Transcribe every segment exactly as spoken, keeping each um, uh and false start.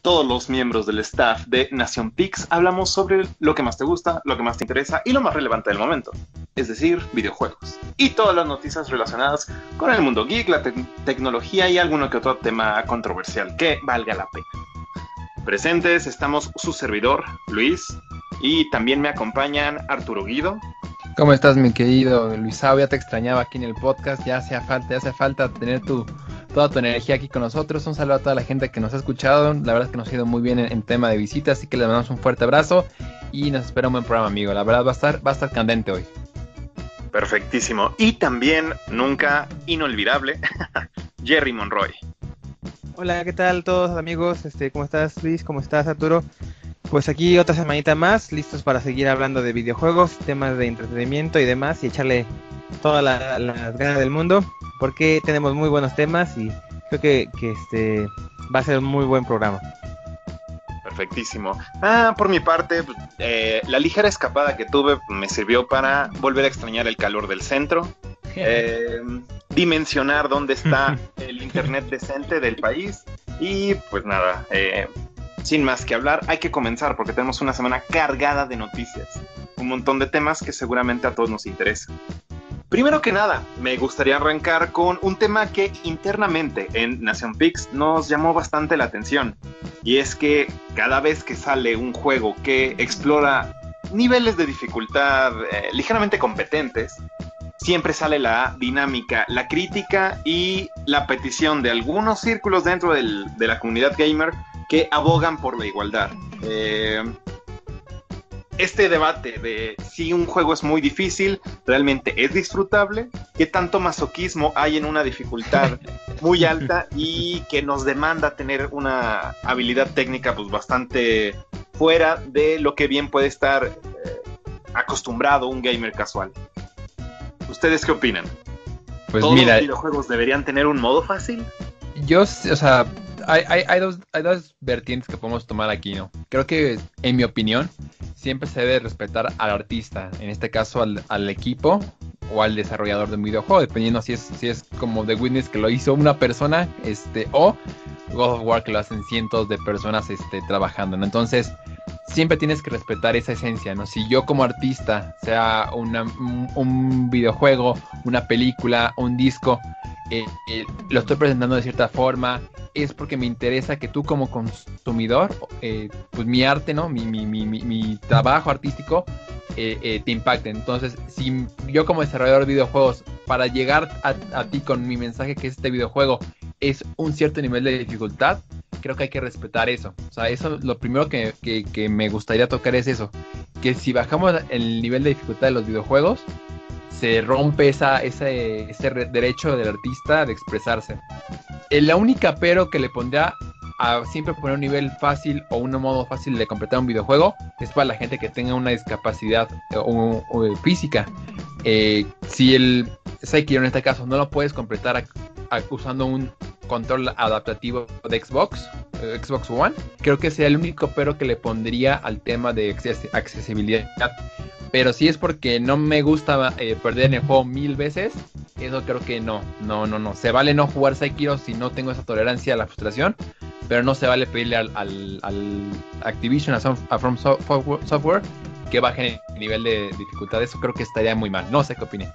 todos los miembros del staff de Nación Pix hablamos sobre lo que más te gusta, lo que más te interesa y lo más relevante del momento, es decir, videojuegos. Y todas las noticias relacionadas con el mundo geek, la te- tecnología y alguno que otro tema controversial que valga la pena. Presentes estamos su servidor, Luis, y también me acompañan Arturo Guido. ¿Cómo estás, mi querido Luisao? Ya te extrañaba aquí en el podcast, ya hacía falta, ya hace falta tener tu, toda tu energía aquí con nosotros. Un saludo a toda la gente que nos ha escuchado, la verdad es que nos ha ido muy bien en, en tema de visitas, así que les mandamos un fuerte abrazo y nos espera un buen programa, amigo. La verdad va a estar, va a estar candente hoy. Perfectísimo. Y también, nunca inolvidable, Jerry Monroy. Hola, ¿qué tal todos amigos? Este, ¿cómo estás, Luis? ¿Cómo estás, Arturo? Pues aquí otra semanita más, listos para seguir hablando de videojuegos, temas de entretenimiento y demás, y echarle todas la, las ganas del mundo, porque tenemos muy buenos temas y creo que, que este va a ser un muy buen programa. Perfectísimo. Ah, por mi parte, eh, la ligera escapada que tuve me sirvió para volver a extrañar el calor del centro, eh, dimensionar dónde está el internet decente del país y pues nada, eh, sin más que hablar, hay que comenzar porque tenemos una semana cargada de noticias, un montón de temas que seguramente a todos nos interesan. Primero que nada, me gustaría arrancar con un tema que internamente en Nación Pix nos llamó bastante la atención, y es que cada vez que sale un juego que explora niveles de dificultad eh, ligeramente competentes, siempre sale la dinámica, la crítica y la petición de algunos círculos dentro del, de la comunidad gamer que abogan por la igualdad. Eh, este debate de si un juego es muy difícil, realmente es disfrutable, qué tanto masoquismo hay en una dificultad muy alta y que nos demanda tener una habilidad técnica pues bastante fuera de lo que bien puede estar eh, acostumbrado un gamer casual. ¿Ustedes qué opinan? Pues ¿Todos mira, los videojuegos deberían tener un modo fácil? yo, o sea, hay, hay, hay, dos, hay dos vertientes que podemos tomar aquí, ¿no? Creo que, en mi opinión, siempre se debe respetar al artista, en este caso al, al equipo o al desarrollador de un videojuego, dependiendo si es, si es como The Witness que lo hizo una persona, este, o God of War que lo hacen cientos de personas este, trabajando, ¿no? Entonces, siempre tienes que respetar esa esencia, ¿no? Si yo como artista, sea una, un, un videojuego, una película, un disco, eh, eh, lo estoy presentando de cierta forma, es porque me interesa que tú como consumidor, eh, pues mi arte, ¿no? Mi, mi, mi, mi, mi trabajo artístico eh, eh, te impacte. Entonces, si yo como desarrollador de videojuegos, para llegar a, a ti con mi mensaje que este videojuego es un cierto nivel de dificultad, creo que hay que respetar eso. O sea, eso lo primero que, que, que me gustaría tocar es eso, que si bajamos el nivel de dificultad de los videojuegos, se rompe esa, ese, ese derecho del artista de expresarse. La única pero que le pondría a siempre poner un nivel fácil o un modo fácil de completar un videojuego es para la gente que tenga una discapacidad o, o física. Eh, si el Sekiro en este caso no lo puedes completar a, a, usando un control adaptativo de Xbox, eh, Xbox One, creo que sería el único pero que le pondría al tema de acces- accesibilidad. Pero si es porque no me gusta eh, perder en el juego mil veces, eso creo que no, no, no, no. Se vale no jugar Sekiro si no tengo esa tolerancia a la frustración, pero no se vale pedirle al, al, al Activision, a, a From Software, que bajen el nivel de dificultad. Eso creo que estaría muy mal. No sé qué opiné.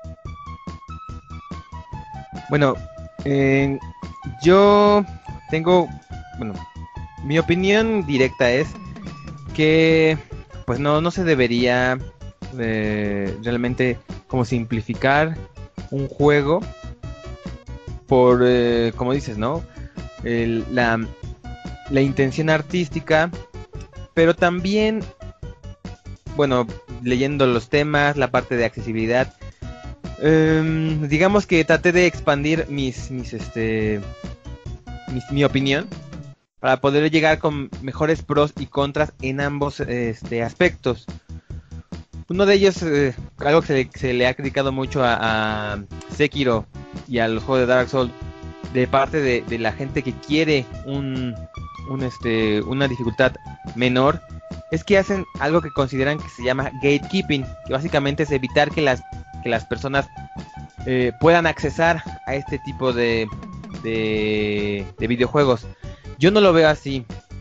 Bueno, eh, yo tengo, bueno, mi opinión directa es que pues no, no se debería eh, realmente como simplificar un juego por, eh, como dices, ¿no? El, la, la intención artística, pero también, bueno, leyendo los temas, la parte de accesibilidad, eh, digamos que traté de expandir mis, mis, este, mis, mi opinión, para poder llegar con mejores pros y contras en ambos este, aspectos. Uno de ellos, eh, algo que se le, se le ha criticado mucho a, a Sekiro y al juego de Dark Souls, de parte de, de la gente que quiere un, un este, una dificultad menor, es que hacen algo que consideran que se llama gatekeeping, que básicamente es evitar que las, que las personas eh, puedan accesar a este tipo de, de, de videojuegos. Yo no lo veo así.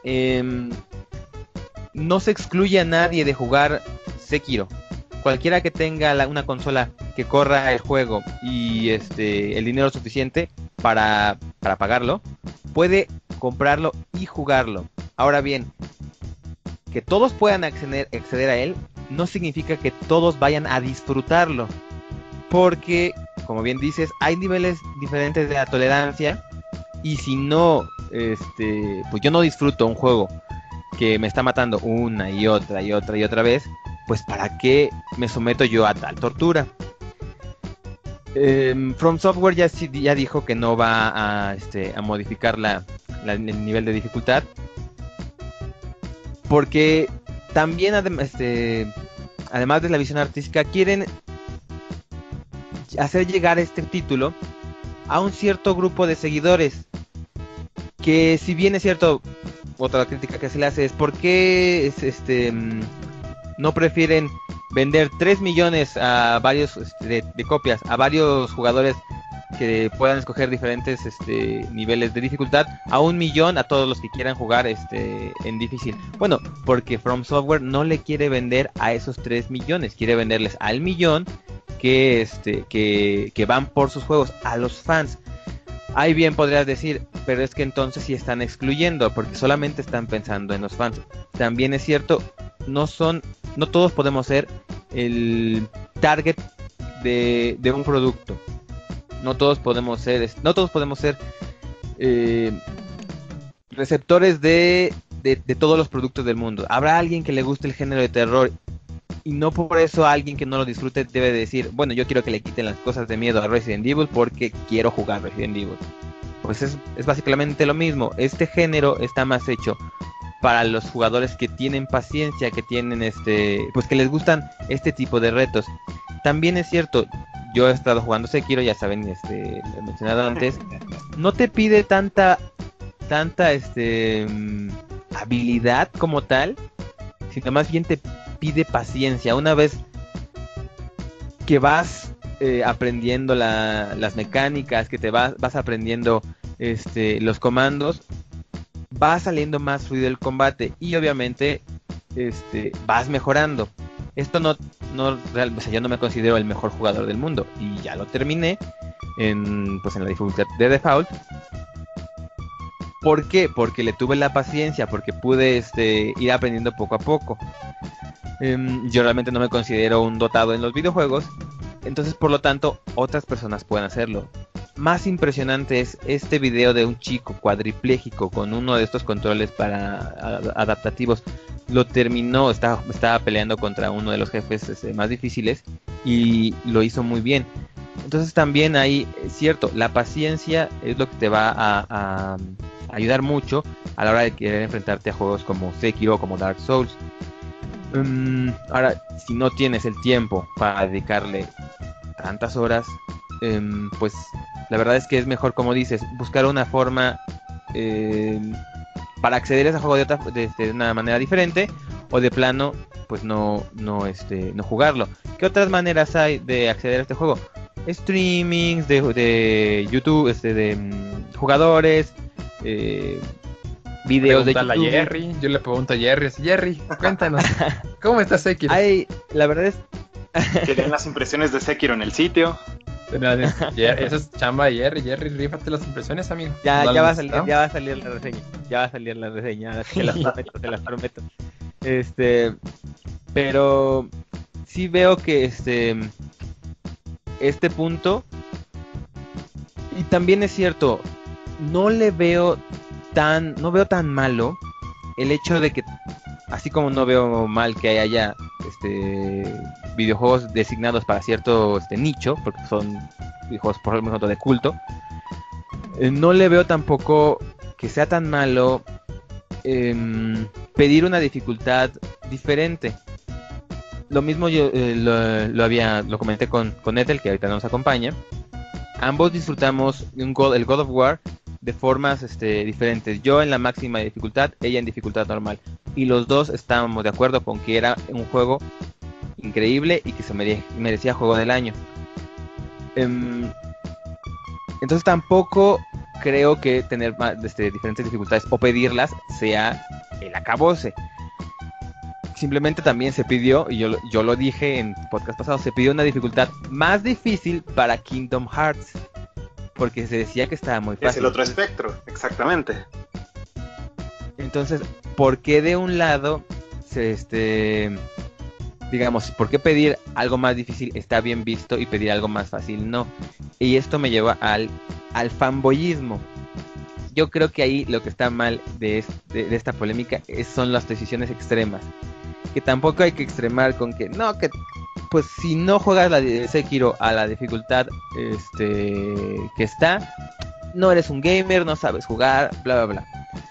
eh, no se excluye a nadie de jugar Sekiro. Cualquiera que tenga la, una consola que corra el juego y este el dinero suficiente para, para pagarlo, puede comprarlo y jugarlo. Ahora bien, que todos puedan acceder, acceder a él no significa que todos vayan a disfrutarlo, porque, como bien dices, hay niveles diferentes de la tolerancia, y si no, este, pues yo no disfruto un juego que me está matando una y otra y otra y otra vez, pues ¿para qué me someto yo a tal tortura? Eh, From Software ya, ya dijo que no va a, este, a modificar la, la, el nivel de dificultad, porque también adem este, además de la visión artística, quieren hacer llegar este título a un cierto grupo de seguidores, que si bien es cierto, otra crítica que se le hace es ¿por qué es, este, no prefieren vender tres millones a varios este, de, de copias a varios jugadores que puedan escoger diferentes este, niveles de dificultad, a un millón a todos los que quieran jugar este, en difícil? Bueno, porque From Software no le quiere vender a esos tres millones, quiere venderles al millón que, este, que, que van por sus juegos, a los fans. Ahí bien podrías decir, pero es que entonces sí están excluyendo, porque solamente están pensando en los fans. También es cierto, no son, no todos podemos ser el target de, de un producto. No todos podemos ser, no todos podemos ser eh, receptores de, de, de todos los productos del mundo. Habrá alguien que le guste el género de terror, y no por eso alguien que no lo disfrute debe decir, bueno, yo quiero que le quiten las cosas de miedo a Resident Evil porque quiero jugar Resident Evil. Pues es, es básicamente lo mismo. Este género está más hecho para los jugadores que tienen paciencia, que tienen este, pues que les gustan este tipo de retos. También es cierto, yo he estado jugando Sekiro, ya saben, este, lo he mencionado antes, no te pide tanta, tanta, este, habilidad como tal, sino más bien te pide paciencia. Una vez que vas eh, aprendiendo la, las mecánicas, que te vas, vas aprendiendo este, los comandos, va saliendo más fluido el combate y obviamente este, vas mejorando. Esto no, no real, o sea, yo no me considero el mejor jugador del mundo y ya lo terminé en, pues en la dificultad de default. ¿Por qué? Porque le tuve la paciencia, porque pude este, ir aprendiendo poco a poco. Um, yo realmente no me considero un dotado en los videojuegos, entonces por lo tanto otras personas pueden hacerlo. Más impresionante es este video de un chico cuadripléjico con uno de estos controles para a, adaptativos. Lo terminó, estaba, estaba peleando contra uno de los jefes este, más difíciles y lo hizo muy bien. Entonces también ahí, es cierto, la paciencia es lo que te va a, a ayudar mucho a la hora de querer enfrentarte a juegos como Sekiro o como Dark Souls. Um, ahora, si no tienes el tiempo para dedicarle tantas horas, um, pues la verdad es que es mejor, como dices, buscar una forma eh, para acceder a ese juego de, otra, de, de una manera diferente, o de plano, pues no, no, este, no jugarlo. ¿Qué otras maneras hay de acceder a este juego? Streamings de, de YouTube, este, de um, jugadores, eh, videos de YouTube. A Jerry, yo le pregunto a Jerry, Jerry, cuéntanos, ¿cómo está Sekiro? Ay, la verdad es... Que den las impresiones de Sekiro en el sitio. Eso es chamba de Jerry, Jerry, rífate las impresiones, amigo. Ya, ¿No ya va a has salir, visto? ya va a salir la reseña, ya va a salir la reseña, te las prometo, te las prometo. Este, pero sí veo que este, este punto, y también es cierto, no le veo tan, no veo tan malo el hecho de que, así como no veo mal que haya este videojuegos designados para cierto este nicho, porque son videojuegos por ejemplo de culto, eh, no le veo tampoco que sea tan malo eh, pedir una dificultad diferente. Lo mismo yo eh, lo, lo había lo comenté con, con Ethel, que ahorita nos acompaña. Ambos disfrutamos un God, el God of War de formas este, diferentes. Yo en la máxima dificultad, ella en dificultad normal. Y los dos estábamos de acuerdo con que era un juego increíble y que se mere merecía juego del año. Um, entonces tampoco creo que tener más, este, diferentes dificultades o pedirlas sea el acabose. Simplemente también se pidió, y yo, yo lo dije en podcast pasado, se pidió una dificultad más difícil para Kingdom Hearts, porque se decía que estaba muy fácil. Es el otro espectro, exactamente. Entonces, ¿por qué de un lado, se, este, digamos, por qué pedir algo más difícil está bien visto y pedir algo más fácil no? Y esto me lleva al, al fanboyismo. Yo creo que ahí lo que está mal de, este, de esta polémica es, son las decisiones extremas. Que tampoco hay que extremar con que, no, que pues si no juegas la de Sekiro a la dificultad este, que está, no eres un gamer, no sabes jugar, bla, bla, bla.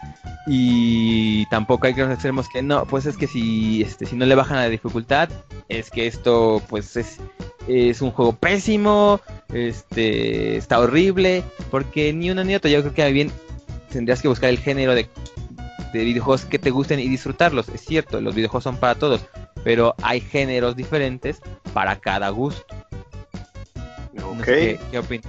Y tampoco hay que los extremos que no, pues es que si, este, si no le bajan la dificultad, es que esto pues es, es un juego pésimo, este, está horrible, porque ni uno ni otro. Yo creo que bien tendrías que buscar el género de, de videojuegos que te gusten y disfrutarlos. Es cierto, los videojuegos son para todos, pero hay géneros diferentes para cada gusto. Ok. No sé qué, ¿qué opinas?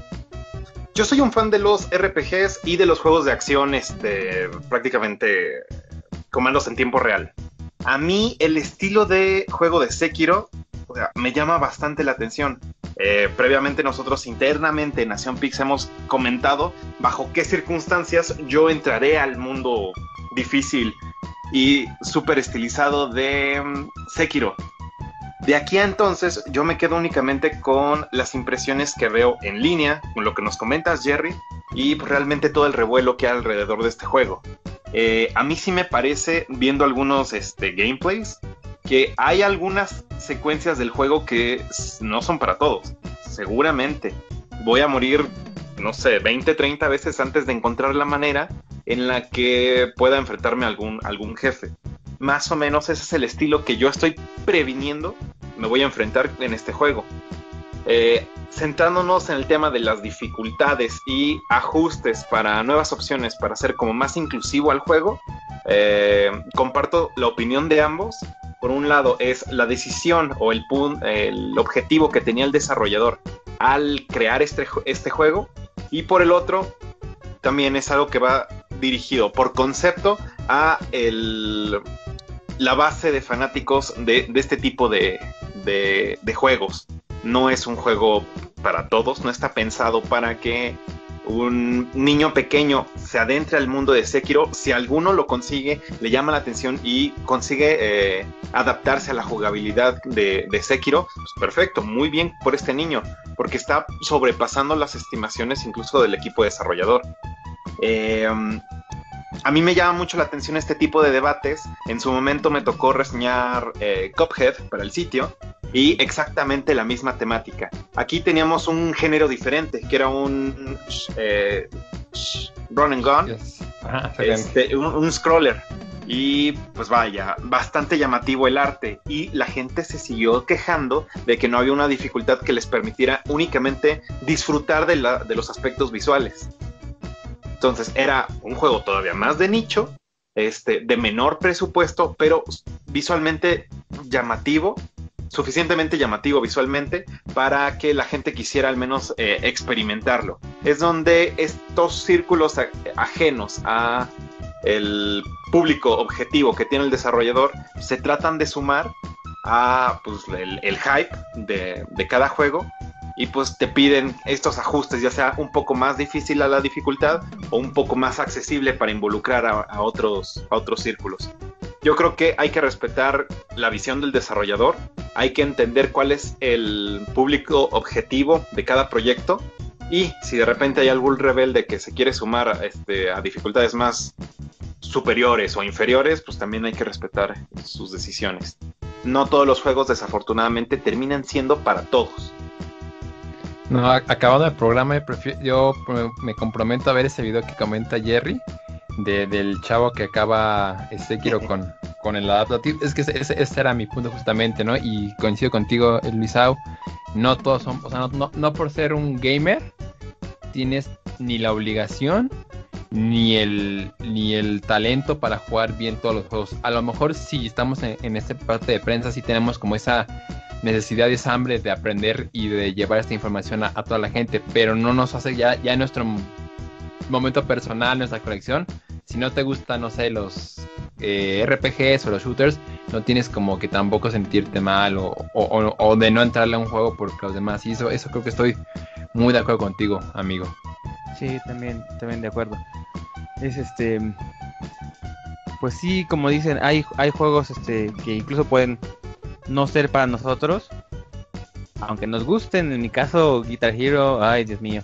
Yo soy un fan de los R P Gs y de los juegos de acción, este, prácticamente comandos en tiempo real. A mí el estilo de juego de Sekiro, o sea, me llama bastante la atención. Eh, previamente nosotros internamente en Nación Pix hemos comentado bajo qué circunstancias yo entraré al mundo difícil y súper estilizado de um, Sekiro. De aquí a entonces yo me quedo únicamente con las impresiones que veo en línea, con lo que nos comentas, Jerry, y pues, realmente todo el revuelo que hay alrededor de este juego. Eh, a mí sí me parece, viendo algunos este, gameplays, que hay algunas secuencias del juego que no son para todos. Seguramente voy a morir, no sé, veinte, treinta veces antes de encontrar la manera en la que pueda enfrentarme a algún, algún jefe. Más o menos ese es el estilo que yo estoy previniendo me voy a enfrentar en este juego. Eh, centrándonos en el tema de las dificultades y ajustes para nuevas opciones para hacer como más inclusivo al juego, eh, comparto la opinión de ambos. Por un lado es la decisión o el, pun- el objetivo que tenía el desarrollador al crear este, este juego, y por el otro también es algo que va dirigido por concepto a el, la base de fanáticos de, de este tipo de, de, de juegos. No es un juego para todos, no está pensado para que un niño pequeño se adentre al mundo de Sekiro. Si alguno lo consigue, le llama la atención y consigue eh, adaptarse a la jugabilidad de, de Sekiro, pues perfecto, muy bien por este niño, porque está sobrepasando las estimaciones incluso del equipo desarrollador. Eh, a mí me llama mucho la atención este tipo de debates. En su momento me tocó reseñar eh, Cuphead para el sitio, y exactamente la misma temática. Aquí teníamos un género diferente, que era un eh, run and gun, Yes. Ajá, este, un, un scroller. Y pues vaya, bastante llamativo el arte. Y la gente se siguió quejando de que no había una dificultad que les permitiera únicamente disfrutar de, la, de los aspectos visuales. Entonces era un juego todavía más de nicho, este, de menor presupuesto, pero visualmente llamativo, suficientemente llamativo visualmente para que la gente quisiera al menos eh, experimentarlo. Es donde estos círculos a, ajenos a el público objetivo que tiene el desarrollador se tratan de sumar a pues, el, el hype de, de cada juego, y pues te piden estos ajustes, ya sea un poco más difícil a la dificultad o un poco más accesible para involucrar a, a, otros, a otros círculos. Yo creo que hay que respetar la visión del desarrollador, hay que entender cuál es el público objetivo de cada proyecto, y si de repente hay algún rebelde que se quiere sumar este, a dificultades más superiores o inferiores, pues también hay que respetar sus decisiones. No todos los juegos desafortunadamente terminan siendo para todos. No, acabando el programa, prefiero, yo me comprometo a ver ese video que comenta Jerry, de, del chavo que acaba Sekiro con, con el adaptativo. Es que ese, ese, ese era mi punto justamente, ¿no? Y coincido contigo, Luisao, no todos son, o sea, no, no, no por ser un gamer tienes ni la obligación ni el ni el talento para jugar bien todos los juegos. A lo mejor si estamos en, en esta parte de prensa, sí tenemos como esa necesidad y esa hambre de aprender y de llevar esta información a, a toda la gente, pero no nos hace ya, ya nuestro momento personal, nuestra colección. Si no te gustan, no sé, los eh, R P Gs o los shooters, no tienes como que tampoco sentirte mal o, o, o, o de no entrarle a un juego porque los demás. Y eso, eso creo que estoy muy de acuerdo contigo, amigo. Sí, también, también de acuerdo. Es este... Pues sí, como dicen, hay, hay juegos este que incluso pueden no ser para nosotros, aunque nos gusten. En mi caso, Guitar Hero, ay, Dios mío.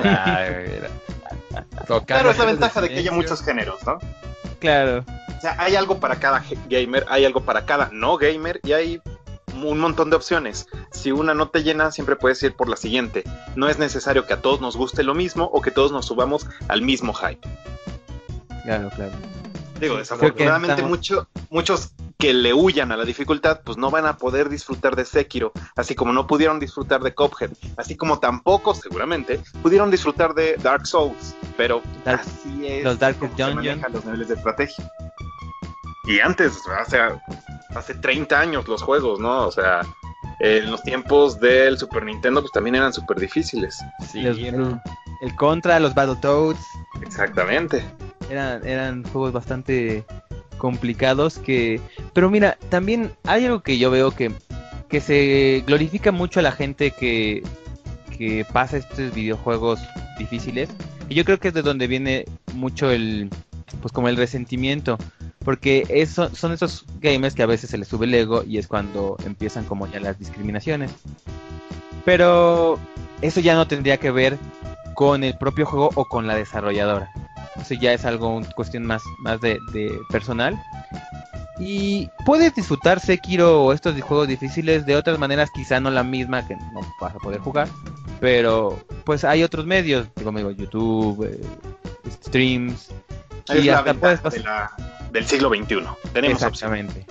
Claro, es la ventaja de que haya muchos géneros, ¿no? Claro. O sea, hay algo para cada gamer, hay algo para cada no gamer y hay un montón de opciones. Si una no te llena, siempre puedes ir por la siguiente. No es necesario que a todos nos guste lo mismo o que todos nos subamos al mismo hype. Claro, claro. Digo, desafortunadamente mucho, muchos que le huyan a la dificultad, pues no van a poder disfrutar de Sekiro, así como no pudieron disfrutar de Cuphead, así como tampoco, seguramente, pudieron disfrutar de Dark Souls, pero Dark, así es los Dark como se manejan los niveles de estrategia. Y antes, o sea, hace treinta años los juegos, ¿no? O sea, en los tiempos del Super Nintendo, pues también eran súper difíciles. Sí, los, el, el Contra, los Battletoads. Exactamente. Eran, eran juegos bastante complicados que... Pero mira, también hay algo que yo veo que, que se glorifica mucho a la gente que, que pasa estos videojuegos difíciles. Y yo creo que es de donde viene mucho el... Pues como el resentimiento. Porque eso, son esos gamers que a veces se les sube el ego y es cuando empiezan como ya las discriminaciones. Pero eso ya no tendría que ver con el propio juego o con la desarrolladora. Eso ya es algo, una cuestión más, más de, de personal. Y puedes disfrutar Sekiro o estos juegos difíciles de otras maneras, quizá no la misma, que no vas a poder jugar. Pero pues hay otros medios, como digo, YouTube, eh, streams. Es y la hasta puedes pasar... de la, del siglo veintiuno. Tenemos Exactamente.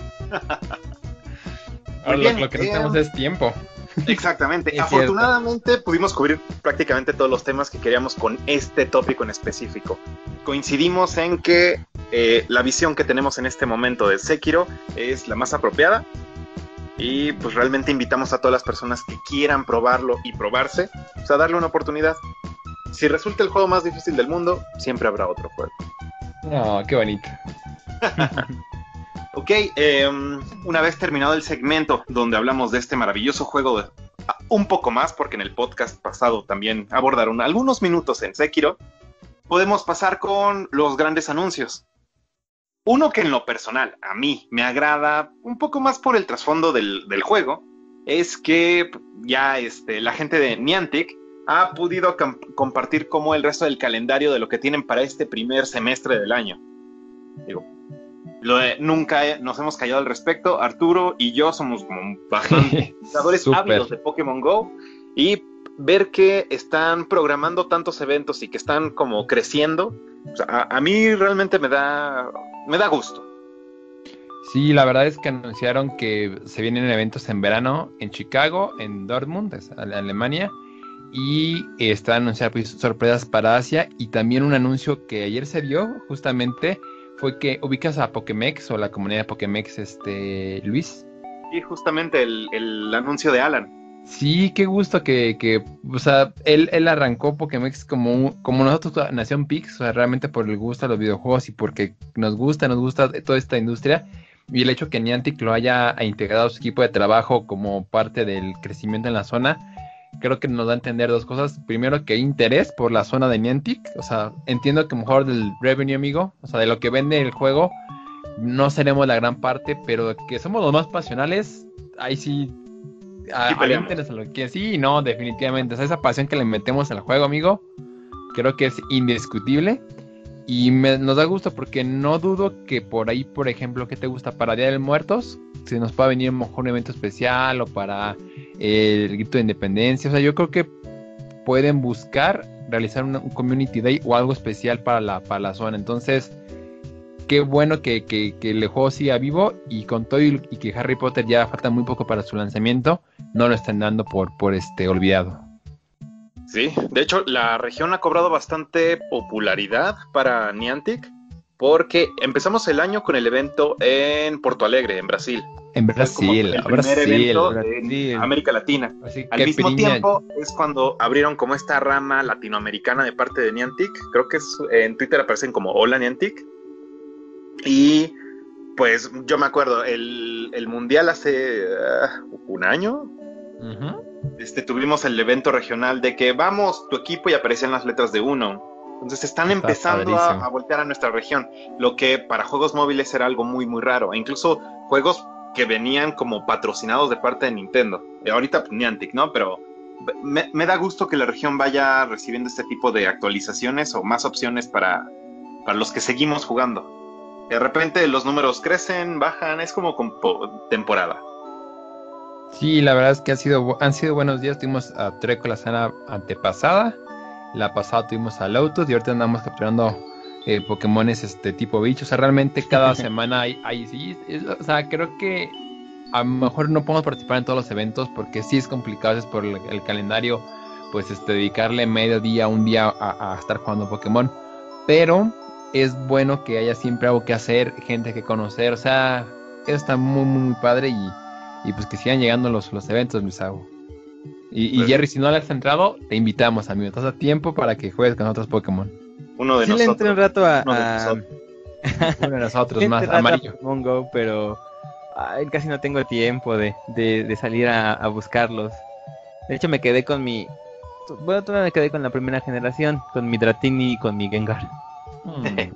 Ahora bien, lo, lo que necesitamos eh... es tiempo. Exactamente. Es Afortunadamente cierto. Pudimos cubrir prácticamente todos los temas que queríamos con este tópico en específico. Coincidimos en que eh, la visión que tenemos en este momento de Sekiro es la más apropiada y pues realmente invitamos a todas las personas que quieran probarlo y probarse, pues a darle una oportunidad. Si resulta el juego más difícil del mundo, siempre habrá otro juego. No, qué bonito. Ok, eh, una vez terminado el segmento donde hablamos de este maravilloso juego de, un poco más, porque en el podcast pasado también abordaron algunos minutos en Sekiro, podemos pasar con los grandes anuncios. Uno que en lo personal a mí me agrada un poco más por el trasfondo del, del juego, es que ya este, la gente de Niantic ha podido comp- compartir como el resto del calendario de lo que tienen para este primer semestre del año. Digo, Lo de, nunca he, nos hemos callado al respecto. Arturo y yo somos como bastante jugadores ávidos de Pokémon Go y ver que están programando tantos eventos y que están como creciendo, o sea, a, a mí realmente me da me da gusto. Sí, la verdad es que anunciaron que se vienen eventos en verano en Chicago, en Dortmund, Alemania, y están anunciando pues, sorpresas para Asia, y también un anuncio que ayer se dio justamente fue que ubicas a Pokémex o la comunidad de Pokémex, este, Luis. Sí, justamente el, el anuncio de Alan. Sí, qué gusto que, que o sea, él, él arrancó Pokémex como, como nosotros, Nación Pix, o sea, realmente por el gusto a los videojuegos y porque nos gusta, nos gusta toda esta industria, y el hecho que Niantic lo haya integrado a su equipo de trabajo como parte del crecimiento en la zona, creo que nos da a entender dos cosas. Primero, que hay interés por la zona de Niantic. O sea, entiendo que mejor del revenue, amigo, o sea, de lo que vende el juego, no seremos la gran parte, pero que somos los más pasionales, ahí sí, a, a lo que sí, no, definitivamente. O sea, esa pasión que le metemos al juego, amigo, creo que es indiscutible. Y me, nos da gusto porque no dudo que por ahí, por ejemplo, ¿qué te gusta? Para Día de Muertos, si nos pueda venir a lo mejor un evento especial o para eh, el grito de independencia. O sea, yo creo que pueden buscar realizar una, un community day o algo especial para la, para la zona. Entonces, qué bueno que, que, que el juego siga vivo, y con todo y, y que Harry Potter ya falta muy poco para su lanzamiento, no lo están dando por, por este olvidado. Sí, de hecho la región ha cobrado bastante popularidad para Niantic, porque empezamos el año con el evento en Porto Alegre, en Brasil. En Brasil, el primer Brasil, evento Brasil. en América Latina. Así Al que mismo piña. tiempo es cuando abrieron como esta rama latinoamericana de parte de Niantic. Creo que es, en Twitter aparecen como Hola Niantic. Y pues yo me acuerdo, el, el mundial hace uh, un año. Uh-huh. Este, tuvimos el evento regional de que vamos, tu equipo, y aparecían las letras de uno. Entonces están Está empezando a, padrísimo. a voltear a nuestra región, lo que para juegos móviles era algo muy muy raro, e incluso juegos que venían como patrocinados de parte de Nintendo. Y ahorita pues, Niantic, ¿no? Pero me, me da gusto que la región vaya recibiendo este tipo de actualizaciones o más opciones para, para los que seguimos jugando. De repente los números crecen, bajan, es como con po- temporada. Sí, la verdad es que ha sido, bu- han sido buenos días. Tuvimos a Treco la semana antepasada. La pasada tuvimos a Lotus y ahorita andamos capturando eh, Pokémones este tipo bicho. O sea, realmente cada semana hay, hay sí. es- o sea, creo que a lo mejor no podemos participar en todos los eventos porque sí es complicado, es por el, el calendario, pues este dedicarle medio día, un día a, a estar jugando Pokémon. Pero es bueno que haya siempre algo que hacer, gente que conocer. O sea, eso está muy, muy, muy padre y, y pues que sigan llegando los, los eventos, Misago. Y, y Pues, Jerry, si no le has entrado, te invitamos, amigo. Estás a tiempo para que juegues con otros Pokémon. uno de Sí le entré nosotros. un rato a, Uno de a- nosotros. Uno de nosotros, le más entré un rato a amarillo. Pokémon Go, pero ay, casi no tengo tiempo de, de, de salir a, a buscarlos. De hecho, me quedé con mi... Bueno, todavía me quedé con la primera generación, con mi Dratini y con mi Gengar. Mm.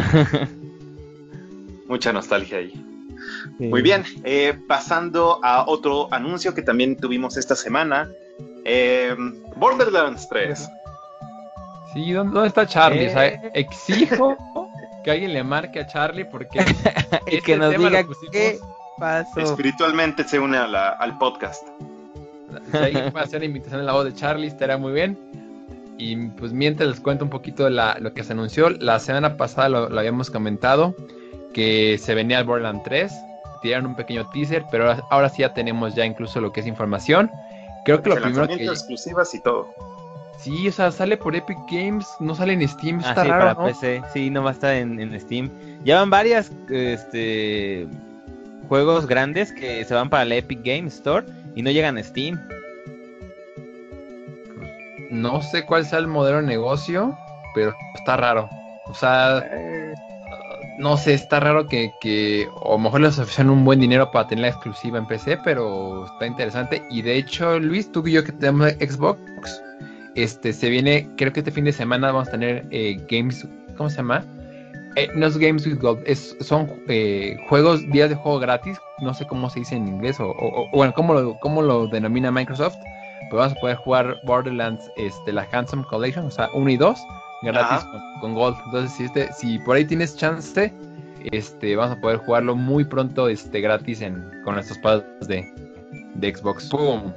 Mucha nostalgia ahí. Sí. Muy bien, eh, pasando a otro anuncio que también tuvimos esta semana. eh, Borderlands tres. Sí, ¿dónde, dónde está Charlie? O sea, Eh. exijo que alguien le marque a Charlie porque Y este que nos tema diga lo pusimos. qué pasó. Espiritualmente se une a la- al podcast. Si alguien puede hacer la invitación en la voz de Charlie, estará muy bien. Y pues mientras les cuento un poquito de la, lo que se anunció. La semana pasada lo, lo habíamos comentado, que se venía el Borderlands tres. Tiraron un pequeño teaser, pero ahora, ahora sí ya tenemos ya incluso lo que es información. Creo que lo El primero lanzamiento, que... exclusivas y todo. Sí, o sea, sale por Epic Games, no sale en Steam, Ah, está sí, raro, para ¿no? P C. Sí, no va a estar en, en Steam. Ya van varias este, juegos grandes que se van para la Epic Games Store y no llegan a Steam. No sé cuál sea el modelo de negocio, pero está raro. O sea, no sé, está raro que, que o a lo mejor les ofrecen un buen dinero para tener la exclusiva en P C, pero está interesante. Y de hecho, Luis, tú y yo que tenemos Xbox, este se viene, creo que este fin de semana vamos a tener eh, Games, ¿cómo se llama? Eh, no es Games with Gold, es, son eh, juegos, días de juego gratis, no sé cómo se dice en inglés, o, o, o bueno, cómo lo, cómo lo denomina Microsoft. Pues vamos a poder jugar Borderlands, este, la Handsome Collection, o sea, uno y dos, gratis con, con Gold. Entonces, si este, si por ahí tienes chance, este, vamos a poder jugarlo muy pronto, este, gratis en, con nuestros padres de, de Xbox. ¡Pum!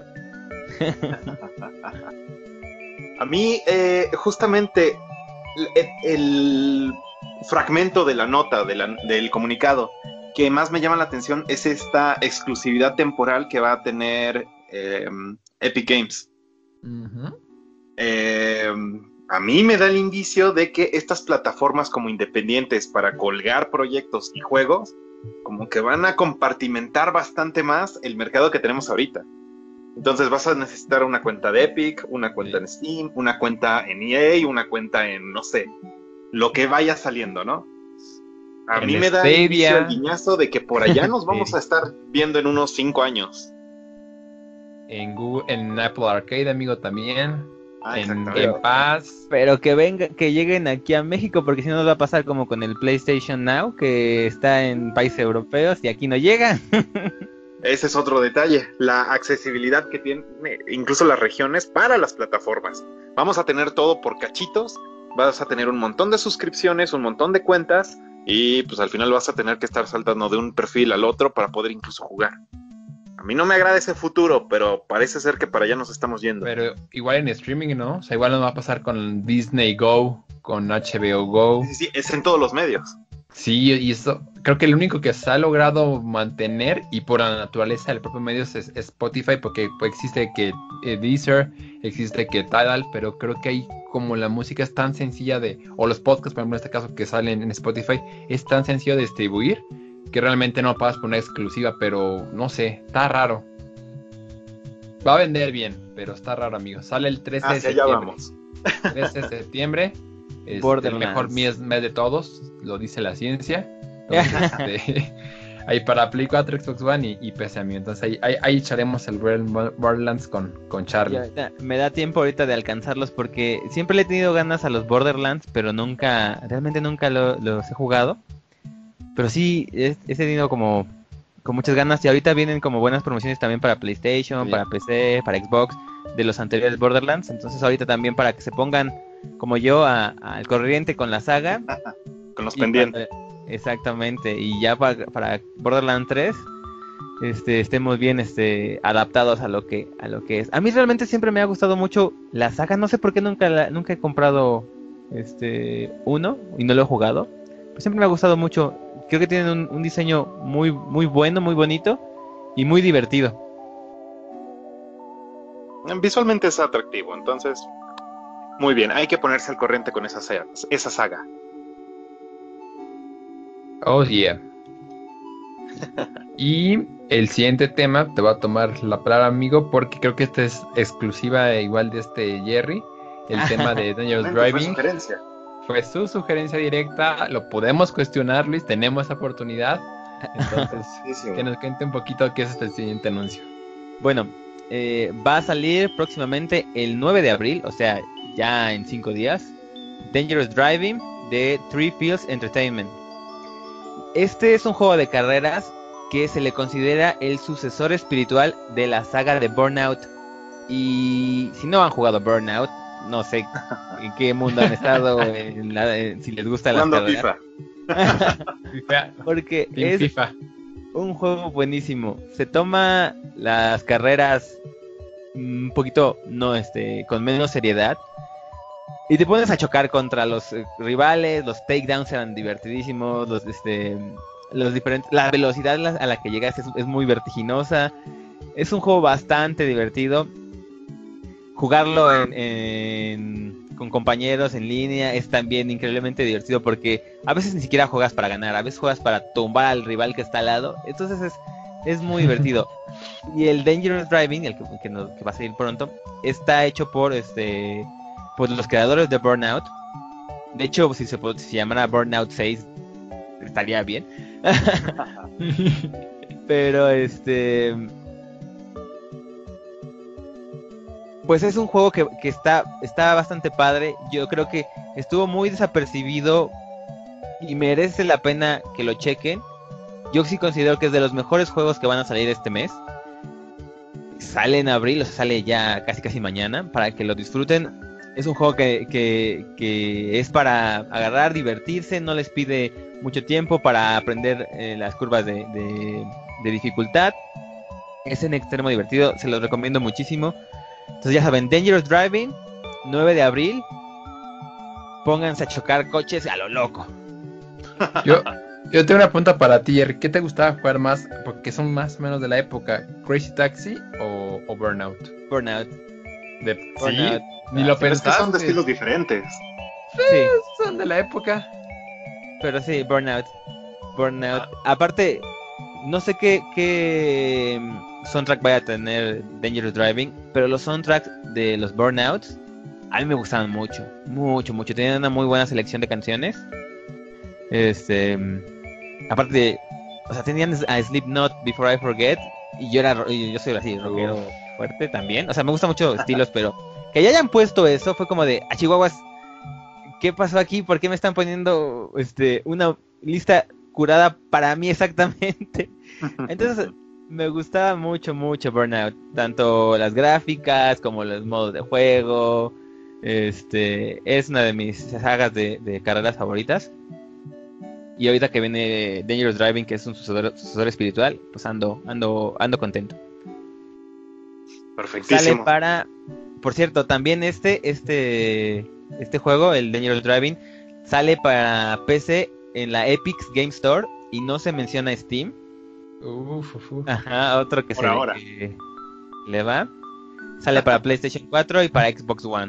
A mí, eh, justamente, el, el fragmento de la nota, de la, del comunicado, que más me llama la atención es esta exclusividad temporal que va a tener eh, Epic Games. Uh-huh. Eh, a mí me da el indicio de que estas plataformas como independientes para colgar proyectos y juegos, como que van a compartimentar bastante más el mercado que tenemos ahorita. Entonces vas a necesitar una cuenta de Epic, una cuenta Sí. en Steam, una cuenta en E A, una cuenta en, no sé, lo que vaya saliendo, ¿no? A En mí me da el inicio, Stadia. el guiñazo de que por allá nos vamos Sí. a estar viendo en unos cinco años. En Google, en Apple Arcade, amigo, también. Ah, en exactamente. Game Pass. Pero que venga, que lleguen aquí a México, porque si no nos va a pasar como con el PlayStation Now, que está en países europeos y aquí no llega. Ese es otro detalle, la accesibilidad que tiene incluso las regiones para las plataformas. Vamos a tener todo por cachitos, vas a tener un montón de suscripciones, un montón de cuentas y pues al final vas a tener que estar saltando de un perfil al otro para poder incluso jugar. A mí no me agrada ese futuro, pero parece ser que para allá nos estamos yendo. Pero igual en streaming, ¿no? O sea, igual nos va a pasar con Disney Go, con H B O Go. Sí, sí, es en todos los medios. Sí, y eso creo que el único que se ha logrado mantener y por la naturaleza del propio medio es, es Spotify, porque pues, existe que eh, Deezer, existe que Tidal, pero creo que hay como la música es tan sencilla de, o los podcasts, por ejemplo, en este caso que salen en Spotify, es tan sencillo de distribuir que realmente no pagas por una exclusiva, pero no sé, está raro. Va a vender bien, pero está raro, amigo. Sale el trece de Hacia allá septiembre. vamos. trece de septiembre. Es el Borderlands. mejor mes, mes de todos, lo dice la ciencia. Entonces, este, ahí para Play cuatro, Xbox One y, y P C, amigo. Entonces ahí, ahí, ahí echaremos el Borderlands con, con Charlie. Y ahorita me da tiempo ahorita de alcanzarlos porque siempre le he tenido ganas a los Borderlands, pero nunca, realmente nunca lo- los he jugado. Pero sí, he, he tenido como con muchas ganas y ahorita vienen como buenas promociones también para PlayStation, Sí. para P C, para Xbox, de los anteriores Borderlands. Entonces ahorita también para que se pongan como yo a- al corriente con la saga. Con los Y pendientes. cuando- exactamente, y ya para, para Borderlands tres este, estemos bien este, adaptados a lo que a lo que es. A mí realmente siempre me ha gustado mucho la saga, no sé por qué nunca la- nunca he comprado este uno y no lo he jugado. Pero siempre me ha gustado mucho. Creo que tienen un, un diseño muy muy bueno, muy bonito y muy divertido. Visualmente es atractivo, entonces, muy bien, hay que ponerse al corriente con esa, sa- esa saga. Oh, yeah. Y el siguiente tema te va a tomar la palabra, amigo, porque creo que esta es exclusiva igual de este Jerry. El tema de Dangerous Fue Driving. sugerencia. Fue su sugerencia directa, lo podemos cuestionar, Luis, tenemos esa oportunidad. Entonces, Sí, sí. que nos cuente un poquito qué es este siguiente anuncio. Bueno, eh, va a salir próximamente el nueve de abril, o sea, ya en cinco días, Dangerous Driving de Three Fields Entertainment. Este es un juego de carreras que se le considera el sucesor espiritual de la saga de Burnout. Y si no han jugado Burnout, no sé en qué mundo han estado, en la- en- si les gustan las Jugando carreras. FIFA. FIFA, Porque Team es FIFA. un juego buenísimo. Se toma las carreras un poquito no este con menos seriedad y te pones a chocar contra los eh, rivales. Los takedowns eran divertidísimos, los este los diferentes la velocidad la- a la que llegas es, es muy vertiginosa. Es un juego bastante divertido. Jugarlo en, en- con compañeros en línea es también increíblemente divertido porque a veces ni siquiera juegas para ganar, a veces juegas para tumbar al rival que está al lado. Entonces es, es muy divertido. Y el Dangerous Driving, el que, que, nos- que va a salir pronto, está hecho por este por los creadores de Burnout. De hecho, si se, po- si se llamara Burnout seis, estaría bien. Pero este pues es un juego que, que está, está bastante padre. Yo creo que estuvo muy desapercibido y merece la pena que lo chequen. Yo sí considero que es de los mejores juegos que van a salir este mes. Sale en abril, o sea, sale ya casi casi mañana, para que lo disfruten. Es un juego que, que, que es para agarrar, divertirse, no les pide mucho tiempo para aprender eh, las curvas de, de, de dificultad. Es en extremo divertido, se los recomiendo muchísimo. Entonces ya saben, Dangerous Driving, nueve de abril. Pónganse a chocar coches a lo loco. Yo, yo tengo una pregunta para ti, Jerry. ¿Qué te gustaba jugar más? Porque son más o menos de la época. ¿Crazy Taxi o, o Burnout? Burnout. De, Burnout. ¿Sí? Ni lo Pero es que son de pensaste. estilos diferentes. Sí, Son de la época. pero sí, Burnout. Burnout. Aparte, no sé qué, qué mm, soundtrack vaya a tener Dangerous Driving, pero los soundtracks de los Burnouts a mí me gustaban mucho, mucho, mucho. Tenían una muy buena selección de canciones. Este, mm, aparte de, o sea, tenían a Slipknot, Before I Forget, y yo era, ro- y yo soy así, rockero fuerte también. O sea, me gustan mucho estilos, pero que ya hayan puesto eso fue como de, a Chihuahuas, ¿qué pasó aquí? ¿Por qué me están poniendo este una lista curada para mí exactamente? Entonces, me gustaba mucho, mucho Burnout. Tanto las gráficas como los modos de juego. Este, es una de mis sagas de, de carreras favoritas. Y ahorita que viene Dangerous Driving, que es un sucesor, sucesor espiritual, pues ando, ando, ando contento. Sale Perfectísimo. para, por cierto, también este, este, este juego, el Dangerous Driving, sale para P C en la Epic Game Store y no se menciona Steam. Uf, uf, uf. Ajá, otro que Por se ahora. que le va. Sale para PlayStation cuatro y para Xbox One.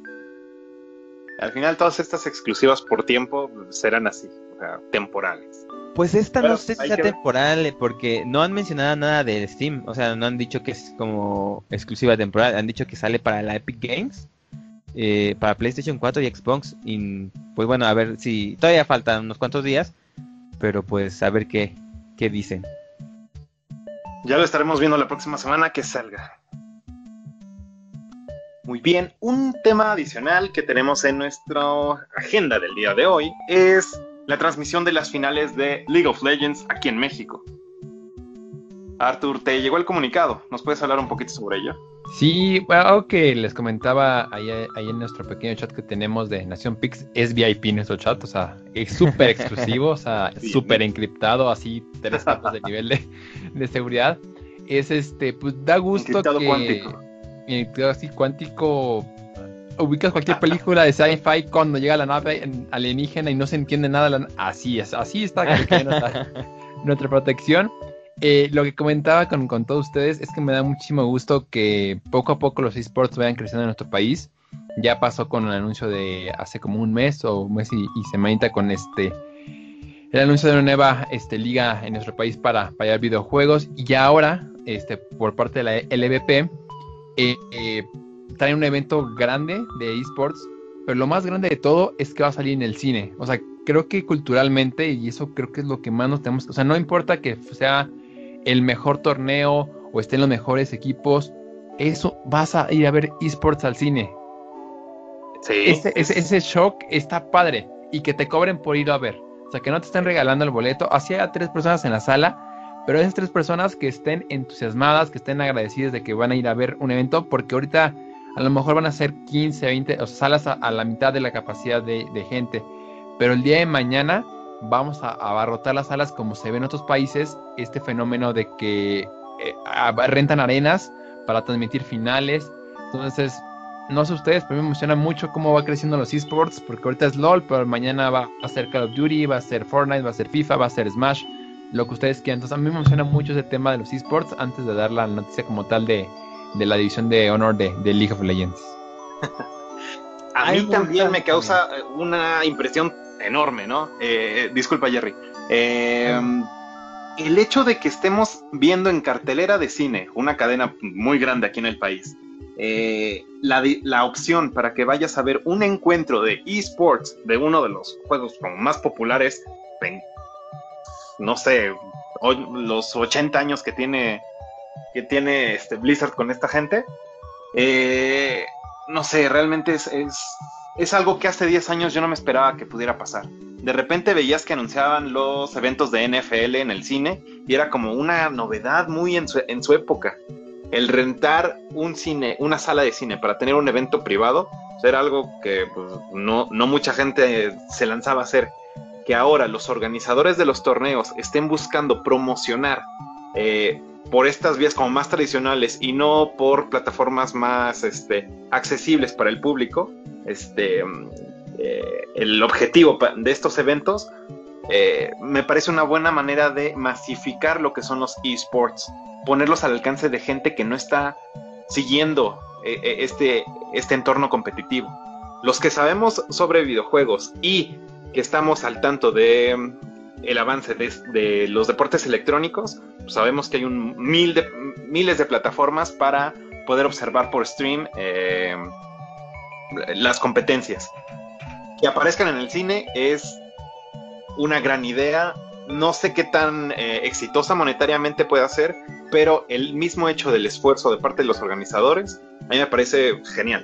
Al final todas estas exclusivas por tiempo serán así, o sea, temporales. Pues esta Pero no sé si hay sea que ver. temporal, eh, porque no han mencionado nada de Steam. O sea, no han dicho que es como exclusiva temporal. Han dicho que sale para la Epic Games, eh, para PlayStation cuatro y Xbox. Y pues bueno, a ver si... Todavía faltan unos cuantos días, pero pues a ver qué, qué dicen. Ya lo estaremos viendo la próxima semana que salga. Muy bien, un tema adicional que tenemos en nuestra agenda del día de hoy es la transmisión de las finales de League of Legends aquí en México. Arthur, te llegó el comunicado, ¿nos puedes hablar un poquito sobre ello? Sí, bueno, algo que les comentaba ahí, ahí en nuestro pequeño chat que tenemos de Nación Pix, es V I P nuestro chat, o sea, es súper exclusivo, o sea, Sí, súper ¿no? encriptado, así tres capas de nivel de, de seguridad. Es este, pues da gusto Encriptado que... cuántico. Encriptado así cuántico. Ubicas cualquier película de sci-fi cuando llega la nave alienígena y no se entiende nada. La... Así es, así está nuestra, nuestra protección. Eh, lo que comentaba con, con todos ustedes es que me da muchísimo gusto que poco a poco los esports vayan creciendo en nuestro país. Ya pasó con el anuncio de hace como un mes o un mes y, y semanita con este el anuncio de una nueva este, liga en nuestro país para, para el videojuegos. Y ya ahora, este, por parte de la L V P, eh, eh, traen un evento grande de esports, pero lo más grande de todo es que va a salir en el cine. O sea, creo que culturalmente, y eso creo que es lo que más nos tenemos, o sea, no importa que sea el mejor torneo o estén los mejores equipos, eso vas a ir a ver esports al cine. Sí, Ese, es... ese, ese shock está padre, y que te cobren por ir a ver. O sea, que no te estén regalando el boleto. Así hay tres personas en la sala, pero esas tres personas que estén entusiasmadas, que estén agradecidas de que van a ir a ver un evento, porque ahorita a lo mejor van a ser quince, veinte, o sea, salas a, a la mitad de la capacidad de, de gente. Pero el día de mañana vamos a, a abarrotar las salas como se ve en otros países, este fenómeno de que eh, a, rentan arenas para transmitir finales. Entonces, no sé ustedes, pero me emociona mucho cómo va creciendo los esports, porque ahorita es LOL, pero mañana va a ser Call of Duty, va a ser Fortnite, va a ser FIFA, va a ser Smash, lo que ustedes quieran. Entonces a mí me emociona mucho ese tema de los esports antes de dar la noticia como tal de, de la división de honor de, de League of Legends. A mí también me causa una impresión enorme, ¿no? Eh, disculpa, Jerry. Eh, el hecho de que estemos viendo en cartelera de cine, una cadena muy grande aquí en el país, eh, la, la opción para que vayas a ver un encuentro de esports de uno de los juegos más populares en, no sé, hoy, los ochenta años que tiene, que tiene este Blizzard con esta gente, eh, no sé, realmente es, es, es algo que hace diez años yo no me esperaba que pudiera pasar. De repente veías que anunciaban los eventos de N F L en el cine y era como una novedad muy en su, en su época. El rentar un cine, una sala de cine para tener un evento privado, pues era algo que pues, no, no mucha gente se lanzaba a hacer. Que ahora los organizadores de los torneos estén buscando promocionar eh, por estas vías como más tradicionales y no por plataformas más este, accesibles para el público, este, eh, el objetivo de estos eventos, eh, me parece una buena manera de masificar lo que son los esports, ponerlos al alcance de gente que no está siguiendo eh, este, este entorno competitivo. Los que sabemos sobre videojuegos y que estamos al tanto de um, el avance de, de los deportes electrónicos, pues sabemos que hay un mil de, miles de plataformas para poder observar por stream eh, las competencias. Que aparezcan en el cine es una gran idea. No sé qué tan eh, exitosa monetariamente puede ser, pero el mismo hecho del esfuerzo de parte de los organizadores a mí me parece genial.